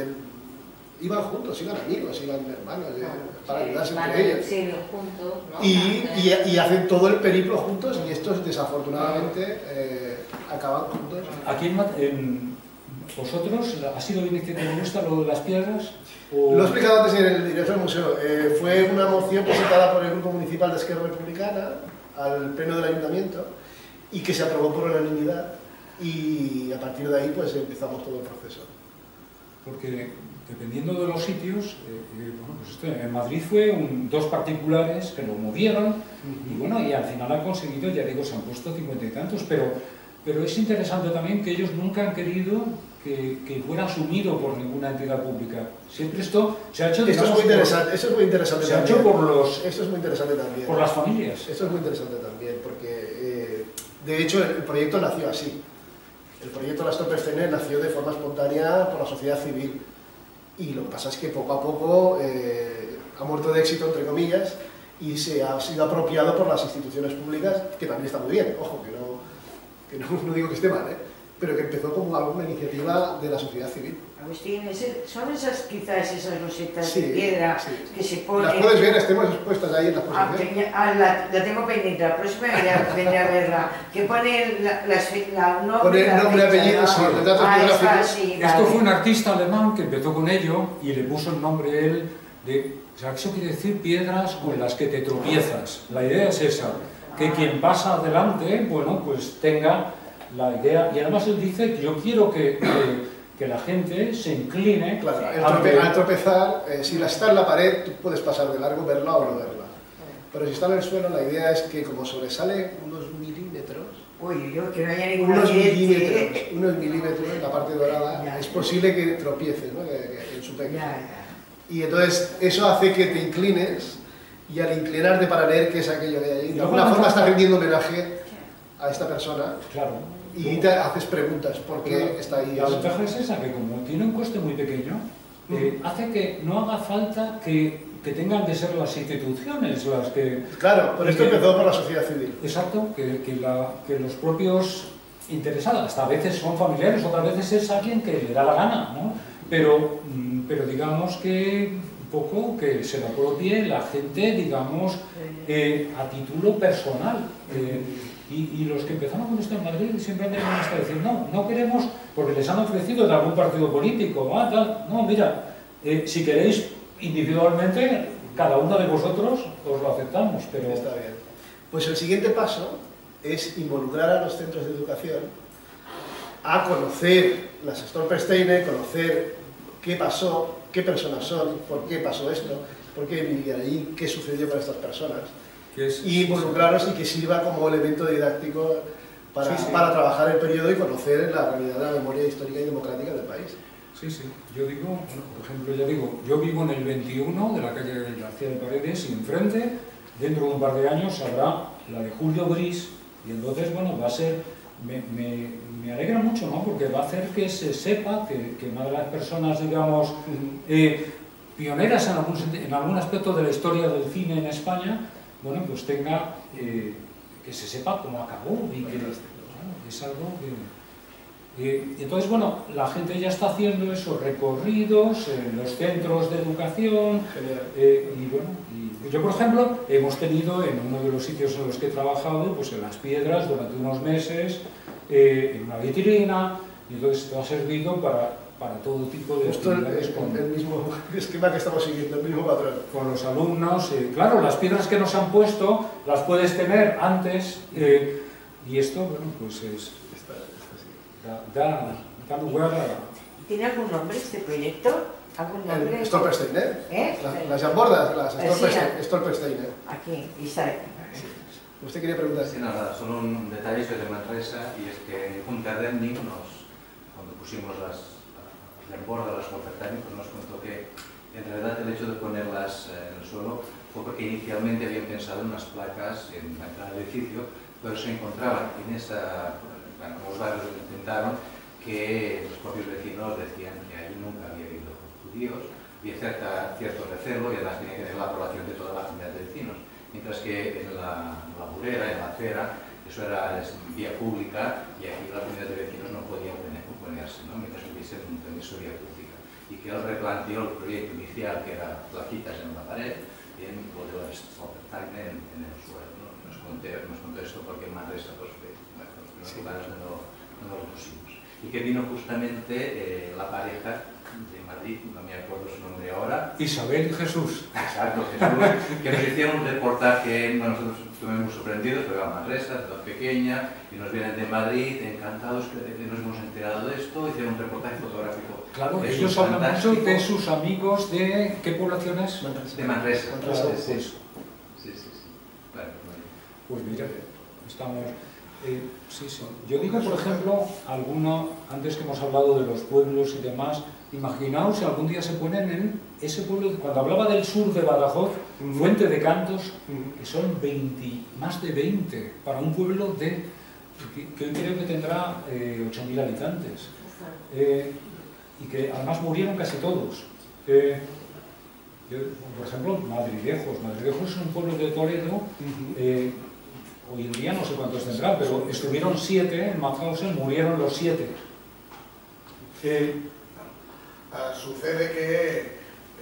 Speaker 2: iban juntos, iban amigos, iban hermanos, para ayudarse entre ellos.
Speaker 4: Sí, juntos, ¿no?
Speaker 2: Y hacen todo el periplo juntos, y estos desafortunadamente acaban juntos.
Speaker 3: Aquí en vosotros, ¿ha sido iniciativa vuestra lo de las piedras? ¿O?
Speaker 2: Lo he explicado antes en el director del museo. Fue una moción presentada por el Grupo Municipal de Esquerra Republicana al pleno del ayuntamiento y que se aprobó por unanimidad, y a partir de ahí pues empezamos todo el proceso.
Speaker 3: Porque dependiendo de los sitios, bueno, pues en Madrid fue 2 particulares que lo movieron y bueno, y al final han conseguido, ya digo, se han puesto 50 y tantos, pero es interesante también que ellos nunca han querido que fuera asumido por ninguna entidad pública. Siempre esto se ha hecho...
Speaker 2: Esto es muy interesante, eso es muy interesante
Speaker 3: se
Speaker 2: también.
Speaker 3: Ha hecho por los...
Speaker 2: Esto es muy interesante también.
Speaker 3: Por las familias.
Speaker 2: Esto es muy interesante también, porque de hecho el proyecto nació así. El proyecto Las Stolpersteine nació de forma espontánea por la sociedad civil. Y lo que pasa es que poco a poco ha muerto de éxito, entre comillas, y se ha sido apropiado por las instituciones públicas, que también está muy bien, ojo, que no digo que esté mal, pero que empezó como alguna iniciativa de la sociedad civil.
Speaker 4: Agustín, son quizás esas rosetas de piedra que se ponen...
Speaker 2: Las puedes ver, estemos expuestas ahí en la exposición.
Speaker 4: La tengo pendiente, la próxima vendré a verla. Que pone
Speaker 2: Pone el nombre, apellido, sí, los datos biográficos.
Speaker 3: Esto fue un artista alemán que empezó con ello y le puso el nombre él de... O sea, eso quiere decir piedras con las que te tropiezas. La idea es esa, que quien pasa adelante, bueno, pues tenga la idea, y además él dice, yo quiero que la gente se incline.
Speaker 2: Claro, al tropezar, si está en la pared, tú puedes pasar de largo, verla o no verla. Pero si está en el suelo, la idea es que como sobresale unos milímetros,
Speaker 4: que no haya ninguna
Speaker 2: unos milímetros en la parte dorada, es posible que tropiece, ¿no? En su pecho. Y entonces eso hace que te inclines, y al inclinarte para leer qué es aquello que hay ahí, de alguna forma estás rindiendo homenaje a esta persona.
Speaker 3: Claro.
Speaker 2: Y te haces preguntas, ¿por qué está ahí?
Speaker 3: La ventaja es esa, que como tiene un coste muy pequeño, hace que no haga falta que tengan que ser las instituciones las que...
Speaker 2: Claro, pero esto empezó por la sociedad civil.
Speaker 3: Exacto, que los propios interesados, hasta a veces son familiares, otras veces es alguien que le da la gana, ¿no? Pero digamos que un poco que se lo apropie la gente, digamos, a título personal. Y los que empezaron con esto en Madrid siempre han tenido hasta decir, no queremos, porque les han ofrecido de algún partido político, tal, no, mira, si queréis individualmente, cada uno de vosotros os lo aceptamos, pero...
Speaker 2: Está bien. Pues el siguiente paso es involucrar a los centros de educación a conocer las Stolpersteine, conocer qué pasó, qué personas son, por qué pasó esto, por qué vivían allí, qué sucedió con estas personas. Y involucrarlos y que sirva como elemento didáctico para trabajar el periodo y conocer la realidad de la memoria histórica y democrática del país.
Speaker 3: Sí, yo digo, por ejemplo, yo vivo en el 21 de la calle García de Paredes y enfrente, dentro de un par de años, habrá la de Julio Gris, y entonces, va a ser, me alegra mucho, ¿no? Porque va a hacer que se sepa que una de las personas, digamos, pioneras en algún aspecto de la historia del cine en España, pues tenga, que se sepa cómo acabó y que es algo que... entonces, la gente ya está haciendo esos recorridos en los centros de educación. Y yo, por ejemplo, hemos tenido en uno de los sitios en los que he trabajado, pues en Las Piedras, durante unos meses, en una vitrina, y entonces esto ha servido para todo tipo de actividades.
Speaker 2: El mismo esquema que estamos siguiendo, el mismo patrón.
Speaker 3: Con los alumnos, claro, las piedras que nos han puesto las puedes tener antes, y esto, pues es... Da lugar a...
Speaker 4: ¿Tiene algún nombre este proyecto? ¿Algún nombre?
Speaker 2: Stolpersteine, las jambordas, las Stolpersteine.
Speaker 4: Aquí, Isaac.
Speaker 2: ¿Usted quería preguntar?
Speaker 8: Sí, nada, solo un detalle sobre Manresa, y es que un Cardemni cuando pusimos las jambordas, las Stolpersteine, pues nos contó que en realidad el hecho de ponerlas en el suelo fue porque inicialmente habían pensado en unas placas en la entrada del edificio, pero se encontraban en esa... los barrios lo intentaron, que los propios vecinos decían que ahí nunca había habido judíos, había cierto recelo y además tenía que tener la aprobación de toda la comunidad de vecinos, mientras que en la Burera, en la acera, eso era vía pública y aquí la comunidad de vecinos no podía oponerse, ¿no? Mientras hubiese un permiso vía pública. Y que él replanteó el proyecto inicial, que era plaquitas en la pared, y en lo de las Stolpersteine en el suelo, ¿no? Nos contó esto porque Manresa, pues, los lugares no lo pusimos. Y que vino justamente la pareja de Madrid, no me acuerdo su nombre ahora.
Speaker 3: Isabel y Jesús.
Speaker 8: Exacto, Jesús, que nos hicieron un reportaje, nosotros estuvimos sorprendidos, pero era Manresa, toda pequeña, y nos vienen de Madrid, encantados que nos hemos enterado de esto, hicieron un reportaje fotográfico.
Speaker 3: Claro, ellos hablan mucho de sus amigos de... ¿Qué poblaciones?
Speaker 8: De Manresa.
Speaker 3: Sí.
Speaker 8: Bueno,
Speaker 3: pues mira, estamos... sí. Yo digo, por ejemplo, antes que hemos hablado de los pueblos y demás, imaginaos si algún día se ponen en ese pueblo, cuando hablaba del sur de Badajoz, Fuente de Cantos, que son más de 20, para un pueblo que hoy creo que tendrá 8.000 habitantes, y que además murieron casi todos. Por ejemplo, Madridejos es un pueblo de Toledo. Hoy en día no sé cuántos tendrán, pero estuvieron 7 en Mauthausen, murieron los 7.
Speaker 6: Sucede que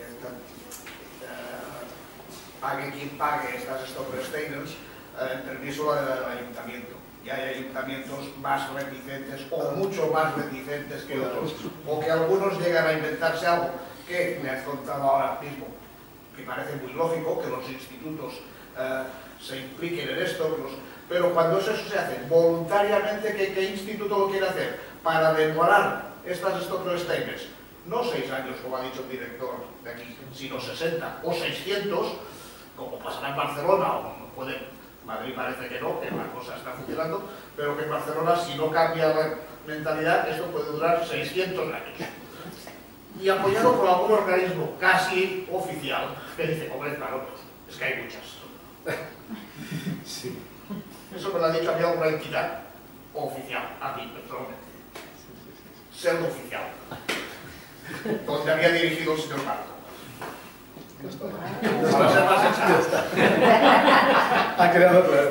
Speaker 6: pague quien pague estas Stolpersteines, el permiso lo da el ayuntamiento. Y hay ayuntamientos más reticentes o mucho más reticentes que otros, o que algunos llegan a inventarse algo que me has contado ahora mismo. me parece muy lógico que los institutos se impliquen en esto, pero cuando eso se hace voluntariamente, ¿qué instituto lo quiere hacer? Para demorar estas structural statements, no 6 años, como ha dicho el director de aquí, sino 60 o 600, como pasará en Barcelona, o puede, Madrid parece que no, que la cosa está funcionando, pero que en Barcelona, si no cambia la mentalidad, esto puede durar 600 años. Y apoyado por algún organismo casi oficial, que dice, hombre, claro, es que hay muchas.
Speaker 3: Sí.
Speaker 6: Eso me lo ha dicho a mí alguna entidad oficial, a mí personalmente. Pseudo oficial. Donde había dirigido el señor Marco. Para ser más exacto.
Speaker 2: Ha creado claro.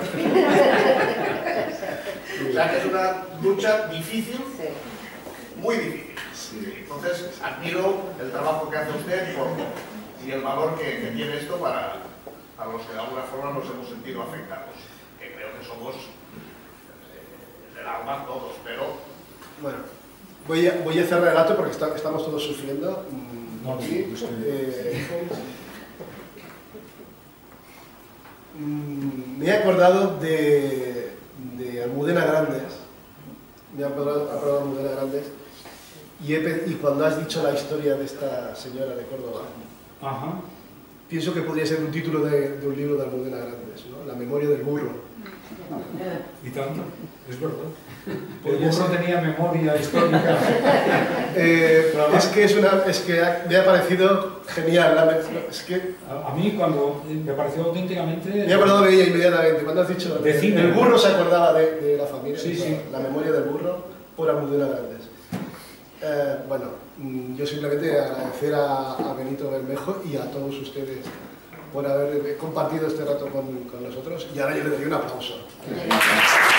Speaker 6: O sea que es una lucha difícil, muy difícil. Entonces, admiro el trabajo que hace usted y el valor que tiene esto para los que de alguna forma nos hemos sentido afectados. Que creo que somos del alma todos, pero...
Speaker 2: Bueno, voy a cerrar el relato porque estamos todos sufriendo.
Speaker 3: No,
Speaker 2: aquí. Me he acordado de Almudena Grandes. Me he acordado de Almudena Grandes. Y cuando has dicho la historia de esta señora de Córdoba,
Speaker 3: Ajá.
Speaker 2: pienso que podría ser un título de un libro de Almudena Grandes, ¿no? La memoria del burro.
Speaker 3: Y tanto, es verdad. El burro tenía memoria histórica.
Speaker 2: Es que me ha parecido genial. Es que
Speaker 3: A mí cuando me pareció auténticamente...
Speaker 2: me he acordado de ella inmediatamente. Cuando has dicho el burro se acordaba de la familia.
Speaker 3: Sí, sí.
Speaker 2: La memoria del burro por Almudena Grandes. Bueno, yo simplemente agradecer a Benito Bermejo y a todos ustedes por haber compartido este rato con nosotros, y ahora yo le doy un aplauso.